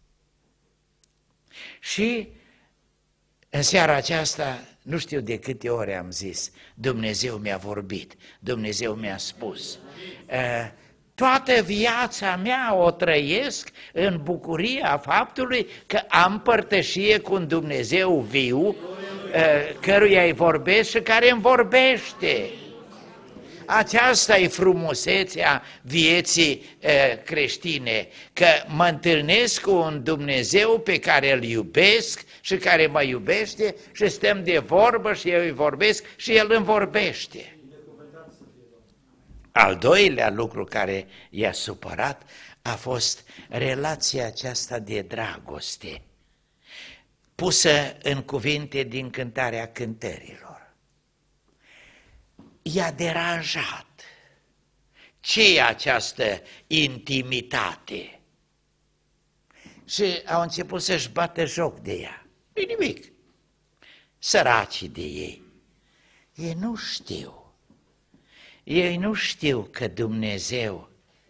Și în seara aceasta, nu știu de câte ori am zis, Dumnezeu mi-a vorbit, Dumnezeu mi-a spus. Toată viața mea o trăiesc în bucuria faptului că am părtășie cu un Dumnezeu viu, căruia îi vorbesc și care îmi vorbește. Aceasta e frumusețea vieții creștine, că mă întâlnesc cu un Dumnezeu pe care îl iubesc și care mă iubește și stăm de vorbă și eu îi vorbesc și el îmi vorbește. Al doilea lucru care i-a supărat a fost relația aceasta de dragoste, pusă în cuvinte din Cântarea Cântărilor. I-a deranjat. ce e această intimitate? Și au început să-și bată joc de ea. Nu-i nimic. Săracii de ei. Ei nu știu. Ei nu știu că Dumnezeu,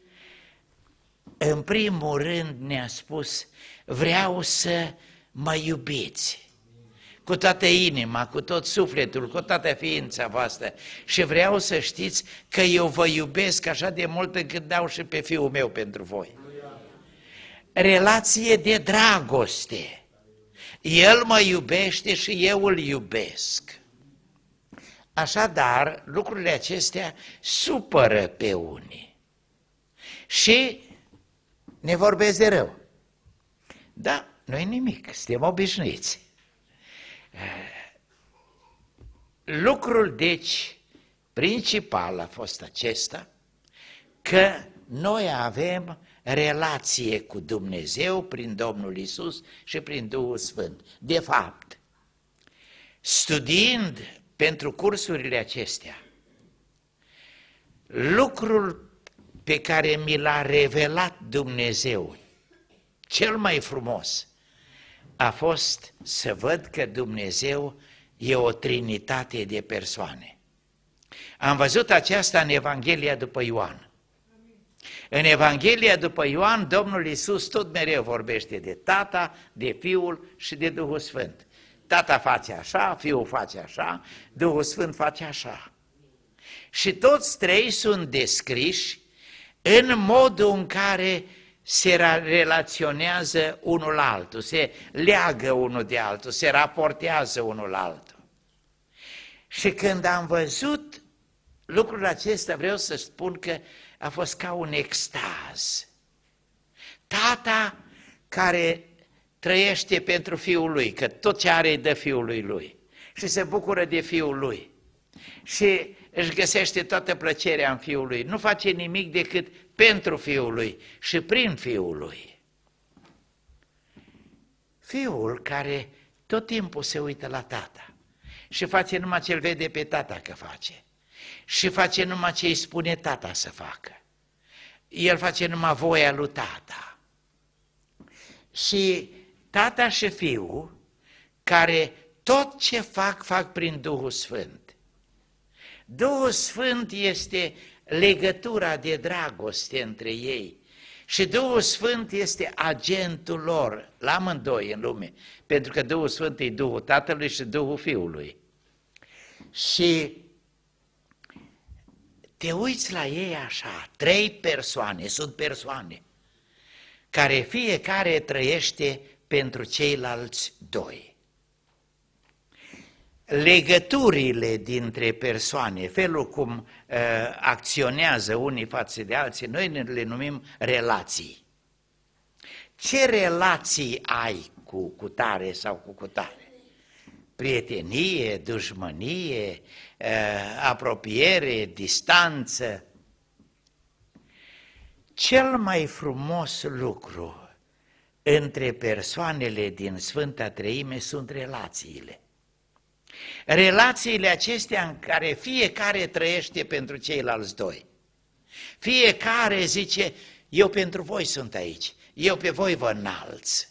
în primul rând, ne-a spus: vreau să mă iubiți cu toată inima, cu tot sufletul, cu toată ființa voastră, și vreau să știți că eu vă iubesc așa de mult încât dau și pe Fiul meu pentru voi. Relație de dragoste. El mă iubește și eu îl iubesc. Așadar, lucrurile acestea supără pe unii și ne vorbesc de rău. Da, nu-i nimic, suntem obișnuiți. Lucrul, deci, principal a fost acesta, că noi avem relație cu Dumnezeu prin Domnul Iisus și prin Duhul Sfânt. De fapt, studiind pentru cursurile acestea, lucrul pe care mi l-a revelat Dumnezeu, cel mai frumos, a fost să văd că Dumnezeu e o trinitate de persoane. Am văzut aceasta în Evanghelia după Ioan. În Evanghelia după Ioan, Domnul Iisus tot mereu vorbește de Tata, de Fiul și de Duhul Sfânt. Tata face așa, Fiul face așa, Duhul Sfânt face așa. Și toți trei sunt descriși în modul în care se relaționează unul la altul, se leagă unul de altul, se raportează unul la altul. Și când am văzut lucrul acesta, vreau să spun că a fost ca un extaz. Tata care trăiește pentru Fiul lui, că tot ce are îi dă Fiului lui și se bucură de Fiul lui și își găsește toată plăcerea în Fiul lui, nu face nimic decât pentru Fiul lui și prin Fiul lui. Fiul care tot timpul se uită la Tata și face numai ce-l vede pe Tata că face și face numai ce îi spune Tata să facă. El face numai voia lui Tata. Și Tata și Fiul, care tot ce fac, fac prin Duhul Sfânt. Duhul Sfânt este legătura de dragoste între ei și Duhul Sfânt este agentul lor, la amândoi în lume, pentru că Duhul Sfânt e Duhul Tatălui și Duhul Fiului. Și te uiți la ei așa, trei persoane, sunt persoane, care fiecare trăiește pentru ceilalți doi. Legăturile dintre persoane, felul cum acționează unii față de alții, noi le numim relații. Ce relații ai cu cutare sau cu cutare? Prietenie, dușmănie, apropiere, distanță. Cel mai frumos lucru între persoanele din Sfânta Treime sunt relațiile. Relațiile acestea în care fiecare trăiește pentru ceilalți doi. Fiecare zice: eu pentru voi sunt aici, eu pe voi vă înalț.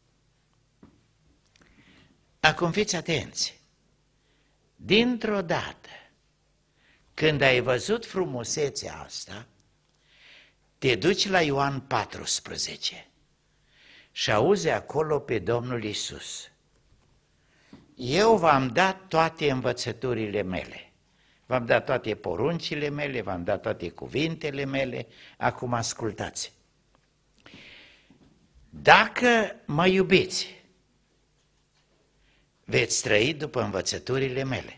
Acum fiți atenți, dintr-o dată, când ai văzut frumusețea asta, te duci la Ioan 14 și auzi acolo pe Domnul Iisus. Eu v-am dat toate învățăturile mele, v-am dat toate poruncile mele, v-am dat toate cuvintele mele, acum ascultați. Dacă mă iubiți, veți trăi după învățăturile mele.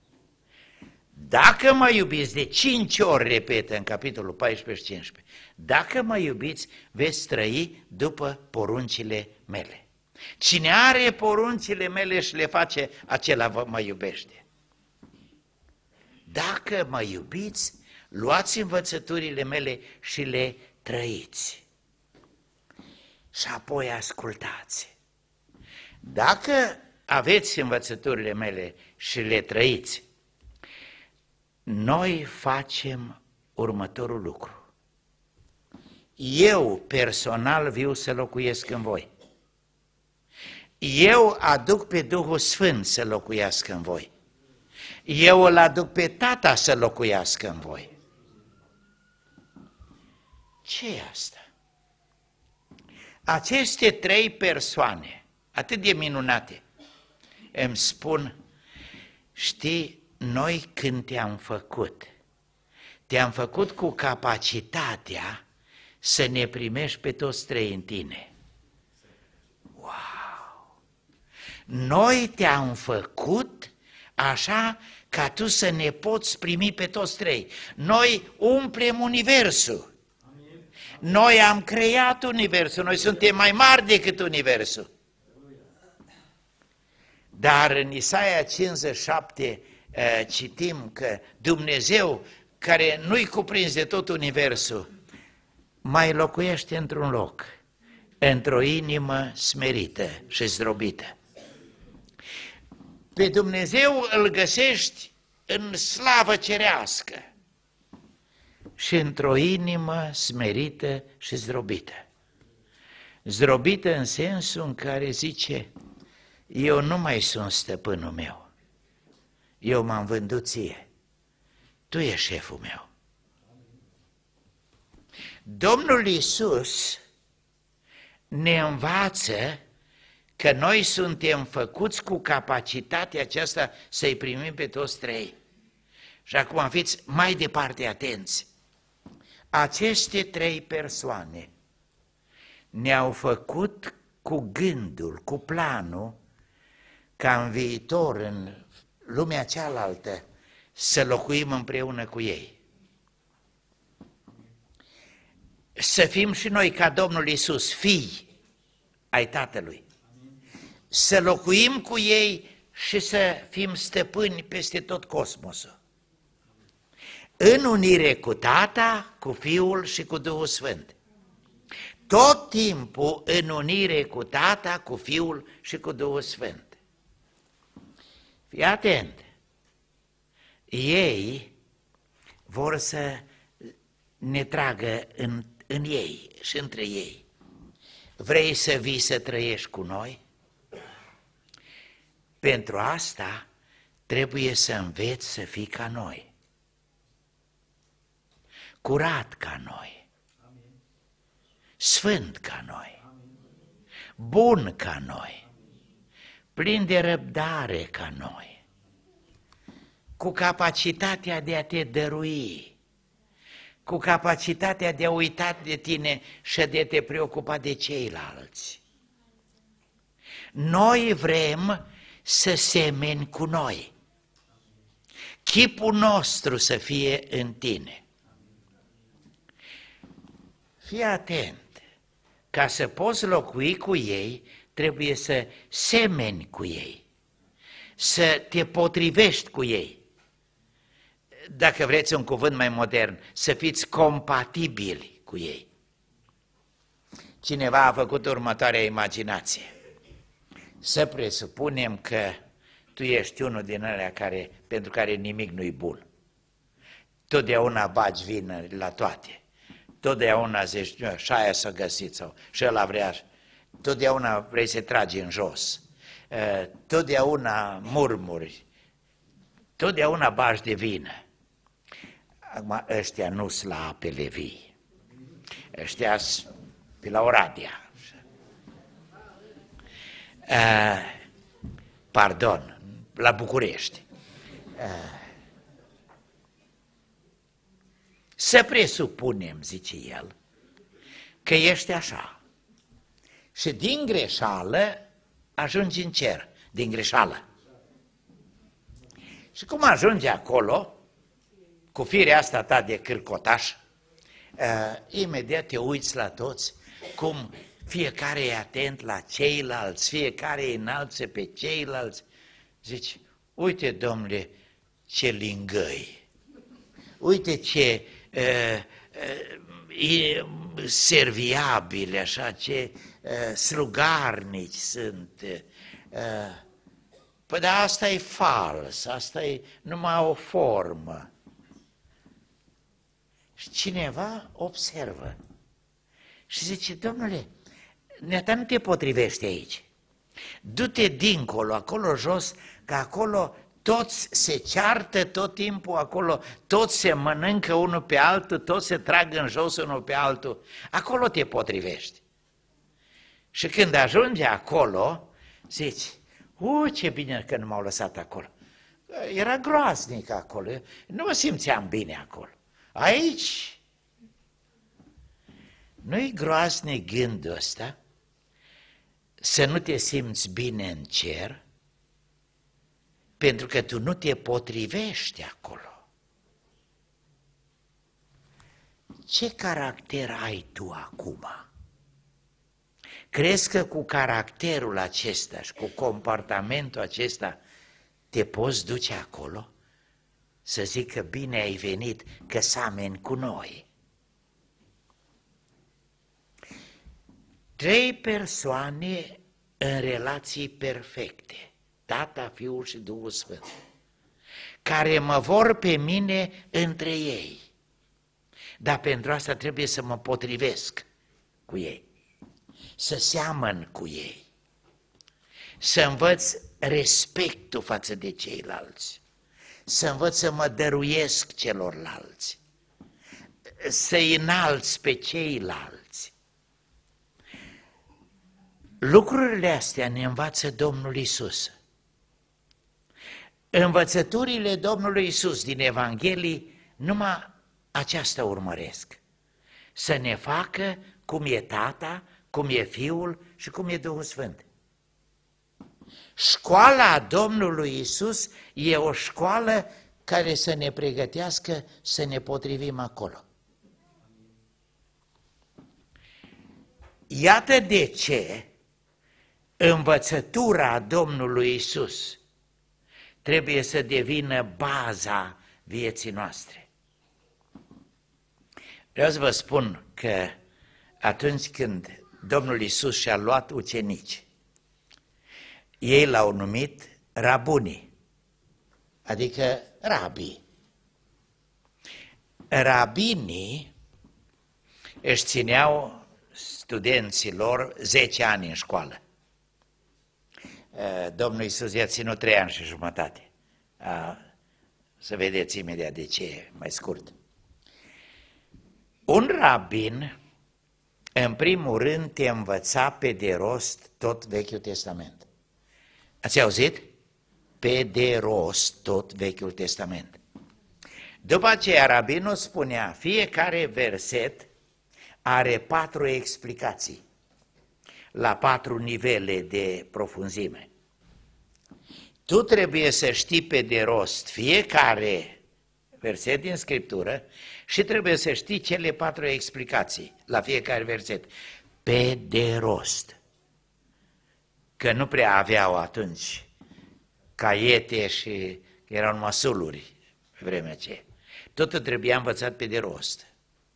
Dacă mă iubiți, de 5 ori repetă în capitolul 14 și 15, dacă mă iubiți, veți trăi după poruncile mele. Cine are poruncile mele și le face, acela mă iubește. Dacă mă iubiți, luați învățăturile mele și le trăiți. Și apoi ascultați. Dacă aveți învățăturile mele și le trăiți, noi facem următorul lucru. Eu personal viu să locuiesc în voi. Eu aduc pe Duhul Sfânt să locuiască în voi. Eu îl aduc pe Tata să locuiască în voi. Ce e asta? Aceste trei persoane, atât de minunate, îmi spun, știi, noi când te-am făcut cu capacitatea să ne primești pe toți trei în tine. Wow! Noi te-am făcut așa ca tu să ne poți primi pe toți trei. Noi umplem universul. Noi am creat universul, noi suntem mai mari decât universul. Dar în Isaia 57 citim că Dumnezeu, care nu-i cuprins de tot universul, mai locuiește într-un loc, într-o inimă smerită și zdrobită. Pe Dumnezeu îl găsești în slavă cerească și într-o inimă smerită și zdrobită. Zdrobită în sensul în care zice, eu nu mai sunt stăpânul meu, eu m-am vândut ție, tu ești șeful meu. Domnul Iisus ne învață că noi suntem făcuți cu capacitatea aceasta să-i primim pe toți trei. Și acum fiți mai departe atenți. Aceste trei persoane ne-au făcut cu gândul, cu planul, ca în viitor, în lumea cealaltă, să locuim împreună cu ei. Să fim și noi ca Domnul Iisus, fii ai Tatălui. Să locuim cu ei și să fim stăpâni peste tot cosmosul. În unire cu Tata, cu Fiul și cu Duhul Sfânt. Tot timpul în unire cu Tata, cu Fiul și cu Duhul Sfânt. Fii atent! Ei vor să ne tragă în ei și între ei. Vrei să vii să trăiești cu noi? Pentru asta trebuie să înveți să fii ca noi. Curat ca noi. Sfânt ca noi. Bun ca noi. Plin de răbdare ca noi. Cu capacitatea de a te dărui. Cu capacitatea de a uita de tine și de a te preocupa de ceilalți. Noi vrem să semeni cu noi. Chipul nostru să fie în tine. Fii atent, ca să poți locui cu ei, trebuie să semeni cu ei, să te potrivești cu ei. Dacă vreți un cuvânt mai modern, să fiți compatibili cu ei. Cineva a făcut următoarea imaginație. Să presupunem că tu ești unul din alea pentru care nimic nu-i bun. Totdeauna bagi vină la toate. Totdeauna zici, și aia s-a găsit sau și ăla vrea. Totdeauna vrei să tragi în jos. Totdeauna murmuri. Totdeauna bagi de vină. Acum ăștia nu sunt la apele vii. Ăștia sunt pe la Oradea. Pardon, la București. Să presupunem, zice el, că ești așa și din greșeală ajungi în cer, din greșeală. Și cum ajungi acolo, cu firea asta ta de cârcotaș, imediat te uiți la toți, cum fiecare e atent la ceilalți, fiecare înalță pe ceilalți. Zici, uite, domnule, ce lingăi, uite ce serviabile, așa, ce slugarnici sunt. Păi dar asta e fals, asta e numai o formă. Și cineva observă și zice, domnule, neata nu te potrivește aici. Du-te dincolo, acolo jos, că acolo toți se ceartă tot timpul, acolo toți se mănâncă unul pe altul, toți se trag în jos unul pe altul. Acolo te potrivești. Și când ajunge acolo, zici, ce bine că nu m-au lăsat acolo. Era groaznic acolo, nu mă simțeam bine acolo. Aici nu-i groaznic gândul ăsta să nu te simți bine în cer, pentru că tu nu te potrivești acolo. Ce caracter ai tu acum? Crezi că cu caracterul acesta și cu comportamentul acesta te poți duce acolo? Să zic că bine ai venit, că sameni cu noi. 3 persoane în relații perfecte, Tata, Fiul și Duhul Sfânt, care mă vor pe mine între ei. Dar pentru asta trebuie să mă potrivesc cu ei, să seamăn cu ei, să învăț respectul față de ceilalți, să învăț să mă dăruiesc celorlalți, să-i înalți pe ceilalți. Lucrurile astea ne învață Domnul Iisus. Învățăturile Domnului Iisus din Evanghelii numai aceasta urmăresc. Să ne facă cum e Tata, cum e Fiul și cum e Duhul Sfânt. Școala Domnului Iisus e o școală care să ne pregătească să ne potrivim acolo. Iată de ce învățătura Domnului Iisus trebuie să devină baza vieții noastre. Vreau să vă spun că atunci când Domnul Iisus și-a luat ucenici, ei l-au numit rabunii, adică rabii. Rabinii își țineau studenții lor 10 ani în școală. Domnul Iisus i-a ținut 3 ani și jumătate. Să vedeți imediat de ce e mai scurt. Un rabin, în primul rând, te învăța pe de rost tot Vechiul Testament. Ați auzit? Pe de rost tot Vechiul Testament. După aceea, rabinul spunea, fiecare verset are 4 explicații, la 4 nivele de profunzime. Tu trebuie să știi pe de rost fiecare verset din Scriptură și trebuie să știi cele 4 explicații la fiecare verset. Pe de rost. Că nu prea aveau atunci caiete și erau numai suluri pe vremea aceea. Totul trebuia învățat pe de rost.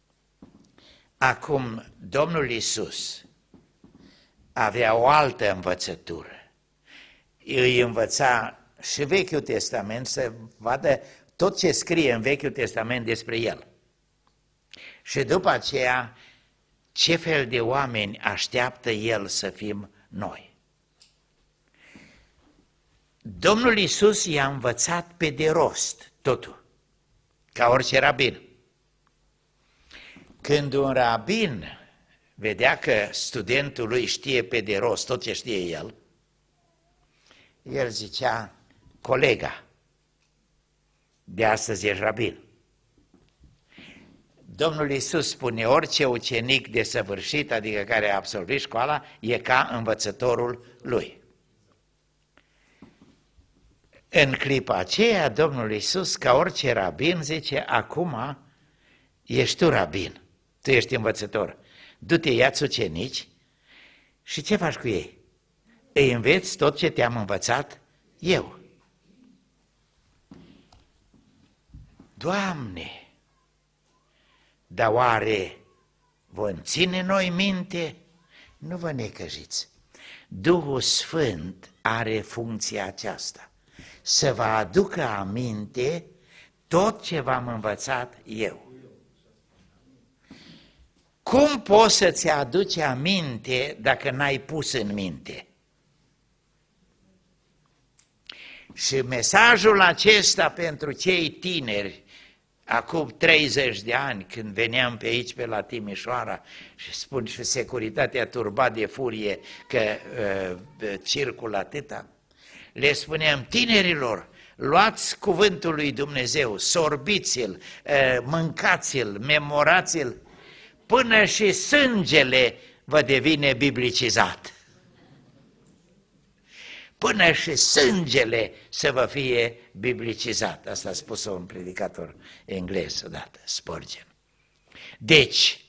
Acum, Domnul Iisus avea o altă învățătură. Îi învăța și Vechiul Testament să vadă tot ce scrie în Vechiul Testament despre El. Și după aceea, ce fel de oameni așteaptă El să fim noi. Domnul Iisus i-a învățat pe de rost totul, ca orice rabin. Când un rabin vedea că studentul lui știe pe de rost tot ce știe el, el zicea, colega, de astăzi ești rabin. Domnul Iisus spune, orice ucenic desăvârșit, adică care a absolvit școala, e ca învățătorul lui. În clipa aceea, Domnul Iisus, ca orice rabin, zice, acum ești tu rabin, tu ești învățător. Du-te, ia-ți ucenici și ce faci cu ei? Îi înveți tot ce te-am învățat eu. Doamne, dar oare vom ține noi minte? Nu vă necăjiți. Duhul Sfânt are funcția aceasta, să vă aducă aminte tot ce v-am învățat eu. Cum poți să-ți aduci aminte dacă n-ai pus în minte? Și mesajul acesta pentru cei tineri, acum 30 de ani, când veneam pe aici, pe la Timișoara, și spun și securitatea turbat de furie că circulă atâta, le spuneam: tinerilor, luați cuvântul lui Dumnezeu, sorbiți-l, mâncați-l, memorați-l, până și sângele vă devine biblicizat. Până și sângele să vă fie biblicizat. Asta a spus-o un predicator englez odată, Spurgeon. Deci,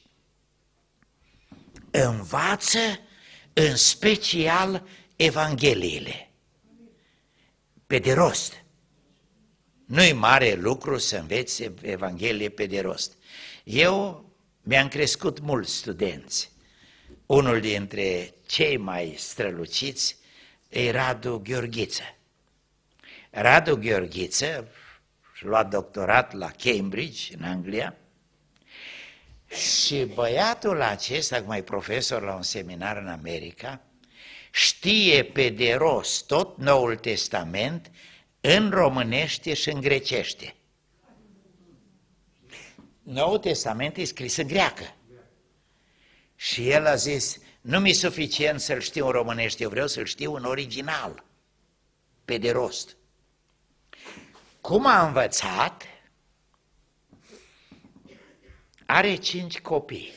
învață în special Evangheliile, pe de rost. Nu-i mare lucru să înveți Evanghelie pe de rost. Eu mi-am crescut mulți studenți. Unul dintre cei mai străluciți e Radu Gheorghiță. Radu Gheorghiță și-a luat doctorat la Cambridge, în Anglia, și băiatul acesta, acum e profesor la un seminar în America, știe pe de rost tot Noul Testament în românește și în grecește. Noul Testament e scris în greacă. Și el a zis: nu mi-e suficient să-l știu în românește, eu vreau să-l știu în original, pe de rost. Cum a învățat? Are 5 copii.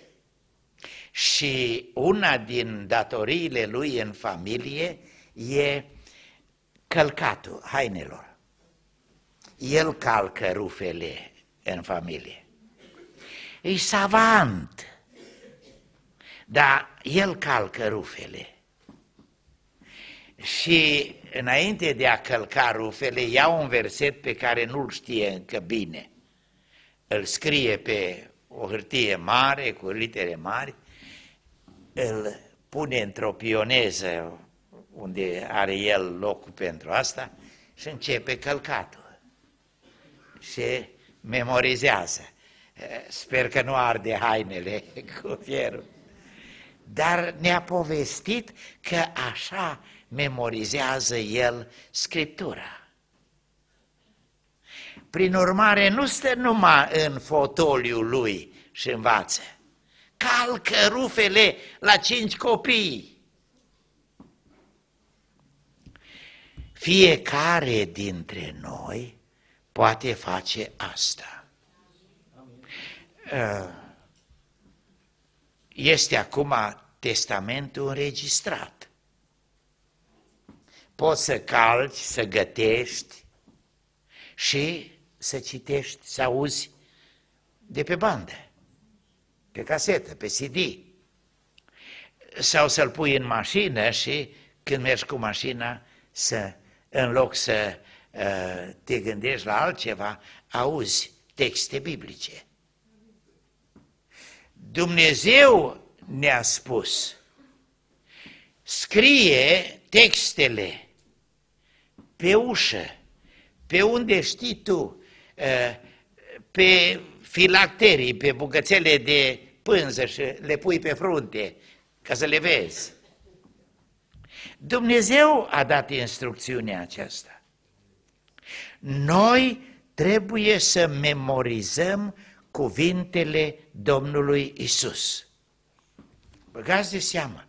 Și una din datoriile lui în familie e călcatul hainelor. El calcă rufele în familie. E savant, dar el calcă rufele. Și înainte de a călca rufele, ia un verset pe care nu-l știe încă bine. Îl scrie pe o hârtie mare, cu litere mari, îl pune într-o pioneză unde are el locul pentru asta și începe călcatul. Și memorizează. Sper că nu arde hainele cu fierul. Dar ne-a povestit că așa memorizează el Scriptura. Prin urmare, nu stă numai în fotoliul lui și învață. Calcă rufele la 5 copii. Fiecare dintre noi poate face asta. Este acum testamentul înregistrat. Poți să calci, să gătești și să citești, să auzi de pe bandă, pe casetă, pe CD. Sau să-l pui în mașină și când mergi cu mașina, în loc să te gândești la altceva, auzi texte biblice. Dumnezeu ne-a spus: scrie textele pe ușă, pe unde știi tu, pe filacterii, pe bucățele de pânză și le pui pe frunte ca să le vezi. Dumnezeu a dat instrucțiunea aceasta. Noi trebuie să memorizăm cuvintele Domnului Isus. Băgați de seamă,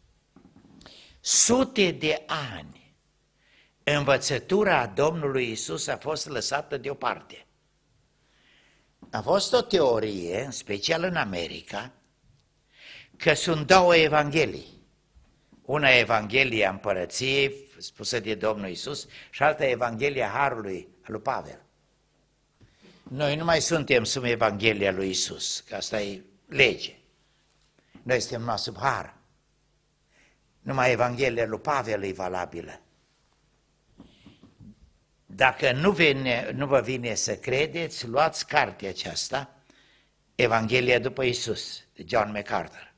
sute de ani învățătura Domnului Isus a fost lăsată deoparte. A fost o teorie, în special în America, că sunt 2 evanghelii. Una Evanghelia Împărăției, spusă de Domnul Isus, și alta Evanghelia Harului, a lui Pavel. Noi nu mai suntem sub Evanghelia lui Isus, că asta e lege. Noi suntem numai sub har. Numai Evanghelia lui Pavel e valabilă. Dacă nu vă vine să credeți, luați cartea aceasta, Evanghelia după Isus, de John MacArthur.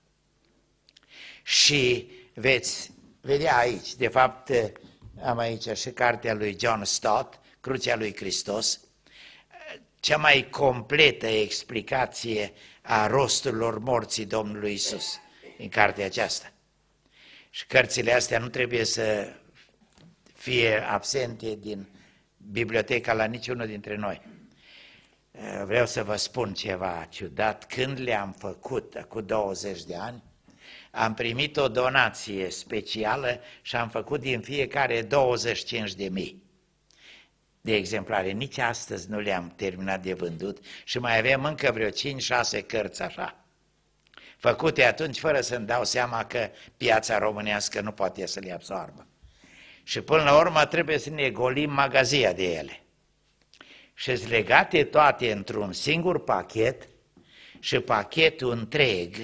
Și veți vedea aici, de fapt am aici și cartea lui John Stott, Crucea lui Hristos, cea mai completă explicație a rosturilor morții Domnului Isus în cartea aceasta. Și cărțile astea nu trebuie să fie absente din biblioteca la niciunul dintre noi. Vreau să vă spun ceva ciudat. Când le-am făcut, acum 20 de ani, am primit o donație specială și am făcut din fiecare 25.000 de exemplare. Nici astăzi nu le-am terminat de vândut și mai avem încă vreo 5-6 cărți așa, făcute atunci fără să-mi dau seama că piața românească nu poate să le absorbă. Și până la urmă trebuie să ne golim magazia de ele. Și-s legate toate într-un singur pachet și pachetul întreg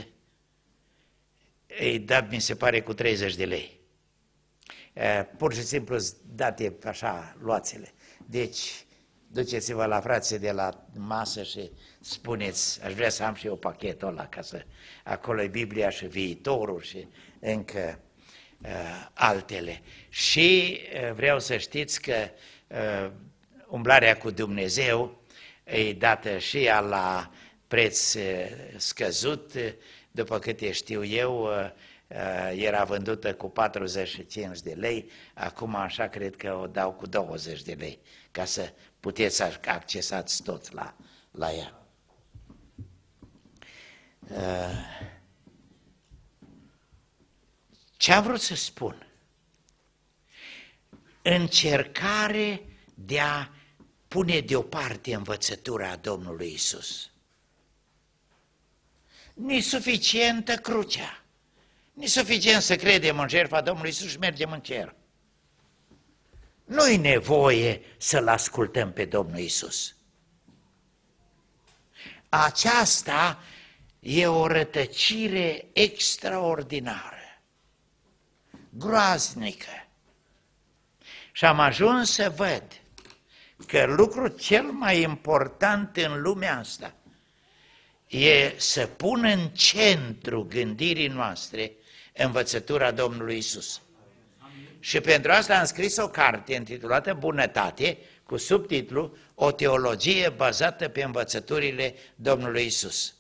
îi dat, mi se pare, cu 30 de lei. Pur și simplu date așa, luați-le. Deci, duceți-vă la frații de la masă și spuneți, aș vrea să am și eu pachetul ăla, ca să, acolo e Biblia și viitorul și încă altele. Și vreau să știți că umblarea cu Dumnezeu e dată și ea la preț scăzut, după câte știu eu, era vândută cu 45 de lei, acum așa cred că o dau cu 20 de lei, ca să puteți să accesați toți la ea. Ce am vrut să spun? Încercare de a pune deoparte învățătura Domnului Isus. Nu-i suficientă crucea. Nu-i suficient să credem în jertfa Domnului Isus și mergem în cer. Nu-i nevoie să-L ascultăm pe Domnul Isus. Aceasta e o rătăcire extraordinară, groaznică. Și am ajuns să văd că lucrul cel mai important în lumea asta e să pun în centru gândirii noastre învățătura Domnului Isus. Și pentru asta am scris o carte intitulată Bunătate, cu subtitlu O teologie bazată pe învățăturile Domnului Isus.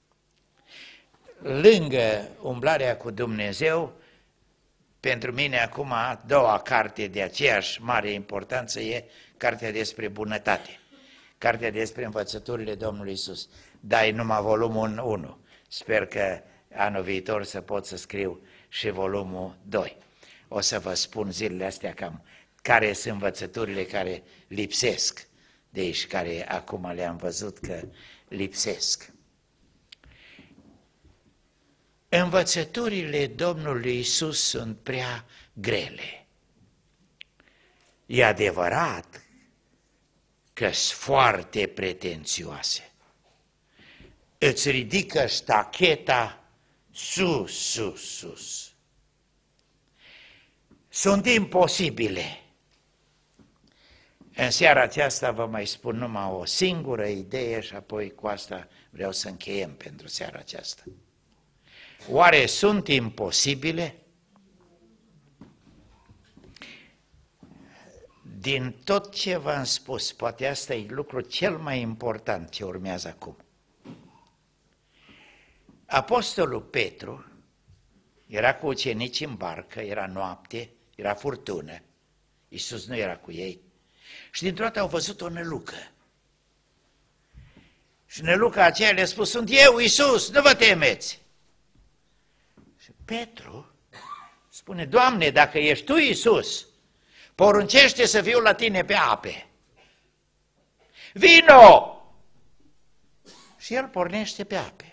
Lângă umblarea cu Dumnezeu, pentru mine acum a doua carte de aceeași mare importanță e cartea despre bunătate, cartea despre învățăturile Domnului Isus. Dar e numai volumul 1. Sper că anul viitor să pot să scriu și volumul 2. O să vă spun zilele astea cam care sunt învățăturile care lipsesc de aici, care acum le-am văzut că lipsesc. Învățăturile Domnului Isus sunt prea grele. E adevărat că sunt foarte pretențioase. Îți ridică ștacheta sus, sus, sus. Sunt imposibile. În seara aceasta vă mai spun numai o singură idee și apoi cu asta vreau să încheiem pentru seara aceasta. Oare sunt imposibile? Din tot ce v-am spus, poate asta e lucrul cel mai important ce urmează acum. Apostolul Petru era cu ucenici în barcă, era noapte, era furtună, Iisus nu era cu ei și dintr-o dată au văzut o nălucă. Și năluca aceea le-a spus, sunt eu, Iisus, nu vă temeți. Și Petru spune, Doamne, dacă ești Tu, Iisus, poruncește să viu la Tine pe ape. Vino! Și el pornește pe ape.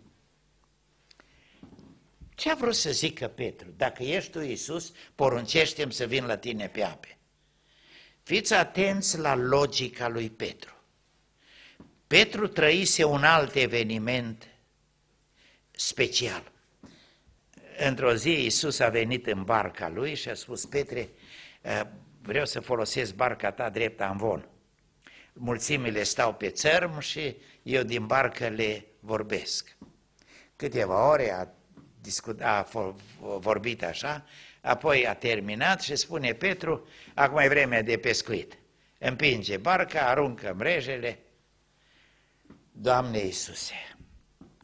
Ce a vrut să zică Petru? Dacă ești Tu, Iisus, poruncește-mi să vin la Tine pe ape. Fiți atenți la logica lui Petru. Petru trăise un alt eveniment special. Într-o zi Iisus a venit în barca lui și a spus, Petre, vreau să folosesc barca ta drept amvon. Mulțimile stau pe țărm și eu din barcă le vorbesc. Câteva ore a vorbit așa, apoi a terminat și spune Petru, acum e vremea de pescuit. Împinge barca, aruncă mrejele. Doamne Iisuse,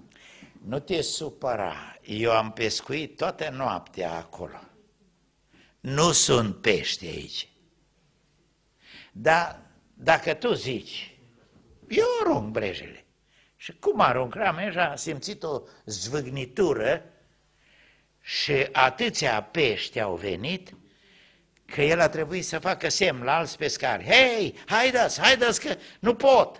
Nu te supăra, eu am pescuit toată noaptea acolo. Nu sunt pești aici. Dar dacă tu zici, eu arunc brejele. Și cum arunc? Rameja a simțit o zvâgnitură și atâția pești au venit că el a trebuit să facă semn la alți pescari. Hei, haideți că nu pot!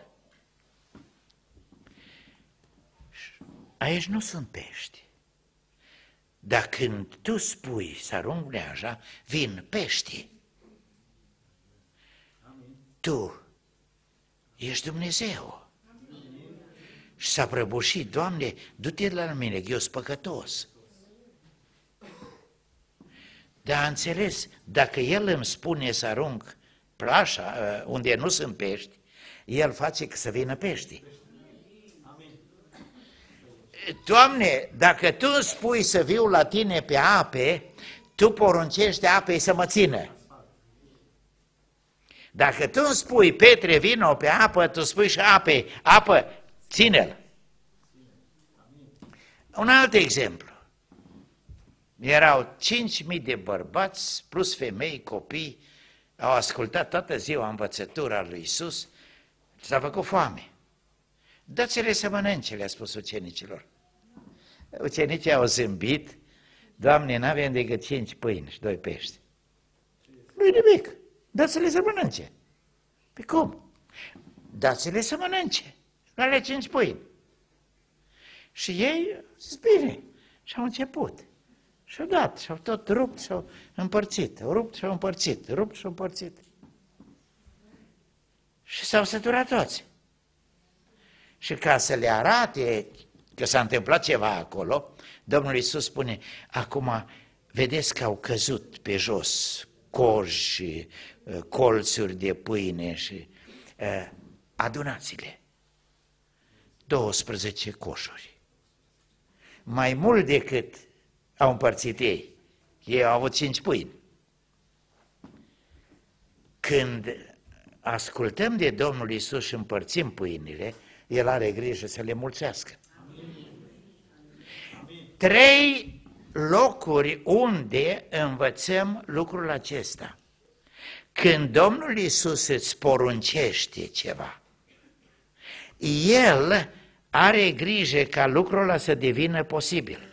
Aici nu sunt pești. Dar când tu spui să arunc breaja, vin pești. Tu ești Dumnezeu. Și s-a prăbușit, Doamne, du-te la mine, că eu sunt păcătos. Dar înțeles, dacă El îmi spune să arunc plașa unde nu sunt pești, El face să vină pești. Doamne, dacă Tu îmi spui să viu la Tine pe ape, Tu poruncești apei să mă țină. Dacă Tu îmi spui, Petre, vino pe apă, Tu spui și apei, apă, ține-l. Un alt exemplu. Erau 5.000 de bărbați, plus femei, copii, au ascultat toată ziua învățătura lui Iisus, s-a făcut foame. Dați-le să mănânce, le-a spus ucenicilor. Ucenicii au zâmbit, Doamne, n-avem decât 5 pâini și 2 pești. Nu-i nimic, dați-le să mănânce. Păi cum? Dați-le să mănânce, ale 5 pâini. Și ei, zis, bine, și-au început. Și-au dat, și-au tot rupt, și-au împărțit, rupt și-au împărțit, rupt și-au împărțit. Și s-au săturat toți. Și ca să le arate că s-a întâmplat ceva acolo, Domnul Iisus spune, acum vedeți că au căzut pe jos coji și colțuri de pâine și adunați-le. 12 coșuri. Mai mult decât au împărțit ei. Ei au avut 5 pâini. Când ascultăm de Domnul Iisus și împărțim pâinile, El are grijă să le mulțească. 3 locuri unde învățăm lucrul acesta. Când Domnul Iisus îți poruncește ceva, El are grijă ca lucrul ăla să devină posibil.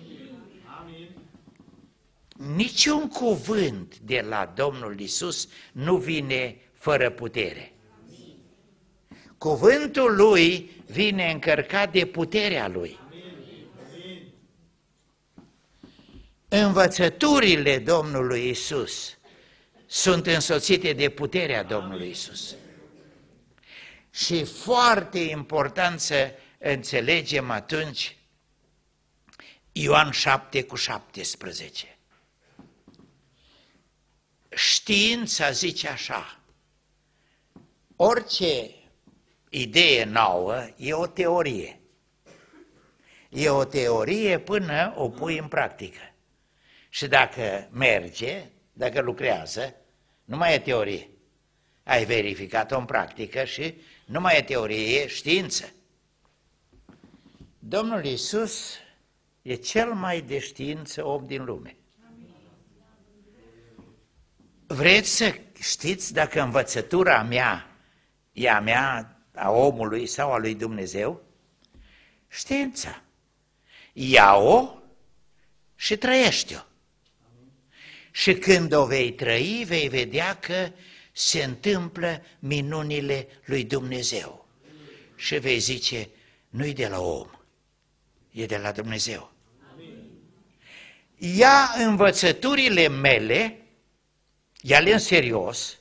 Niciun cuvânt de la Domnul Iisus nu vine fără putere. Cuvântul Lui vine încărcat de puterea Lui. Învățăturile Domnului Iisus sunt însoțite de puterea Domnului Iisus. Și foarte important să înțelegem atunci Ioan 7:17. Știința zice așa, orice idee nouă e o teorie. E o teorie până o pui în practică. Și dacă merge, dacă lucrează, nu mai e teorie. Ai verificat-o în practică și nu mai e teorie, e știință. Domnul Iisus e cel mai de știință om din lume. Vreți să știți dacă învățătura mea e a mea, a omului sau a lui Dumnezeu? Știința. Ia-o și trăiește-o. Și când o vei trăi, vei vedea că se întâmplă minunile lui Dumnezeu. Și vei zice, nu-i de la om, e de la Dumnezeu. Ia învățăturile mele, ia-le în serios.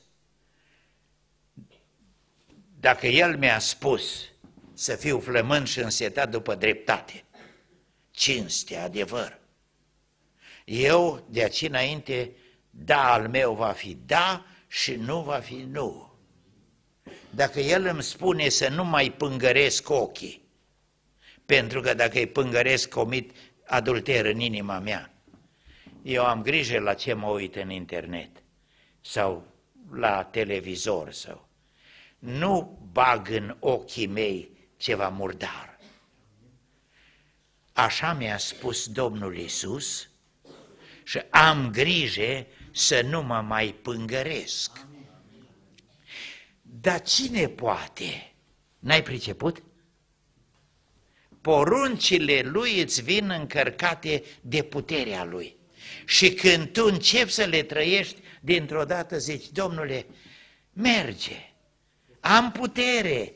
Dacă El mi-a spus să fiu flămând și însetat după dreptate, cinste, adevăr, eu de aici înainte, da al meu va fi da și nu va fi nu. Dacă El îmi spune să nu mai pângăresc ochii, pentru că dacă îi pângăresc comit adulter în inima mea, eu am grijă la ce mă uit în internet sau la televizor sau nu bag în ochii mei ceva murdar. așa mi-a spus Domnul Iisus și am grijă să nu mă mai pângăresc. Dar cine poate? N-ai priceput? Poruncile lui îți vin încărcate de puterea lui. Și când tu începi să le trăiești, dintr-o dată zici, Domnule, merge, am putere.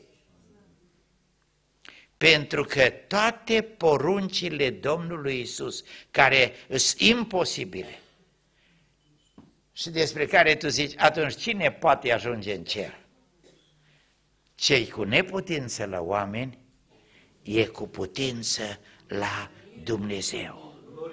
Pentru că toate poruncile Domnului Iisus, care sunt imposibile și despre care tu zici, atunci cine poate ajunge în cer? Cei cu neputință la oameni, e cu putință la Dumnezeu.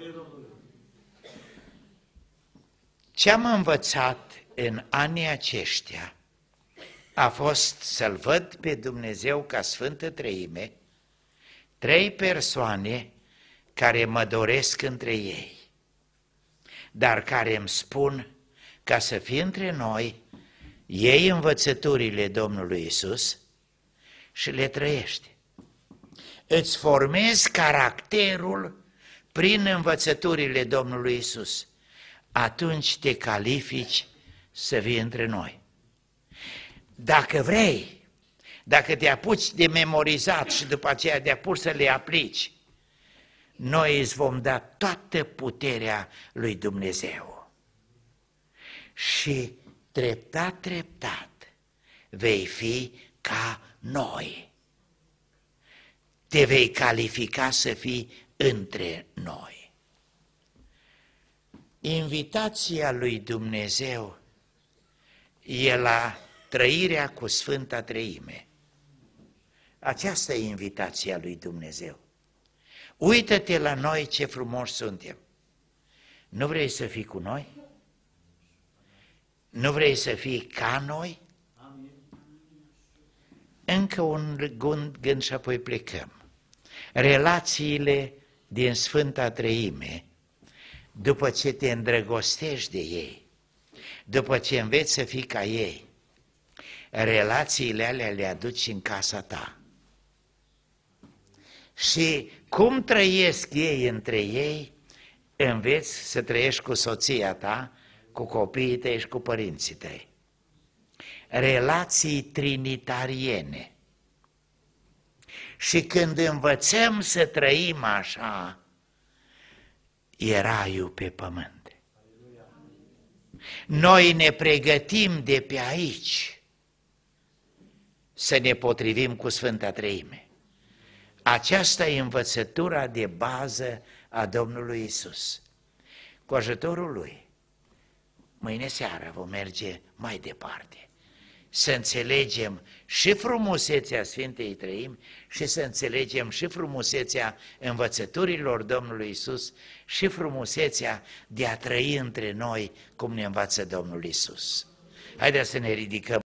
Ce am învățat în anii aceștia a fost să-L văd pe Dumnezeu ca Sfântă Treime, trei persoane care mă doresc între ei, dar care îmi spun ca să fie între noi, iei învățăturile Domnului Iisus și le trăiești. Îți formezi caracterul prin învățăturile Domnului Iisus. Atunci te califici să vii între noi. Dacă vrei, dacă te apuci de memorizat și după aceea de apus să le aplici, noi îți vom da toată puterea lui Dumnezeu. Și treptat, treptat, vei fi ca noi. Te vei califica să fii între noi. Invitația lui Dumnezeu e la trăirea cu Sfânta Treime. Aceasta e invitația lui Dumnezeu. Uită-te la noi ce frumoși suntem. Nu vrei să fii cu noi? Nu vrei să fii ca noi? Încă un gând și apoi plecăm. Relațiile din Sfânta Treime, după ce te îndrăgostești de ei, după ce înveți să fii ca ei, relațiile alea le aduci în casa ta. Și cum trăiesc ei între ei, înveți să trăiești cu soția ta, cu copiii tăi și cu părinții tăi. Relații trinitariene. Și când învățăm să trăim așa, e raiul pe pământ. Noi ne pregătim de pe aici să ne potrivim cu Sfânta Treime. Aceasta e învățătura de bază a Domnului Iisus. Cu ajutorul Lui, mâine seară vom merge mai departe. Să înțelegem și frumusețea Sfintei Treimi și să înțelegem și frumusețea învățăturilor Domnului Iisus și frumusețea de a trăi între noi cum ne învață Domnul Iisus. Haideți să ne ridicăm.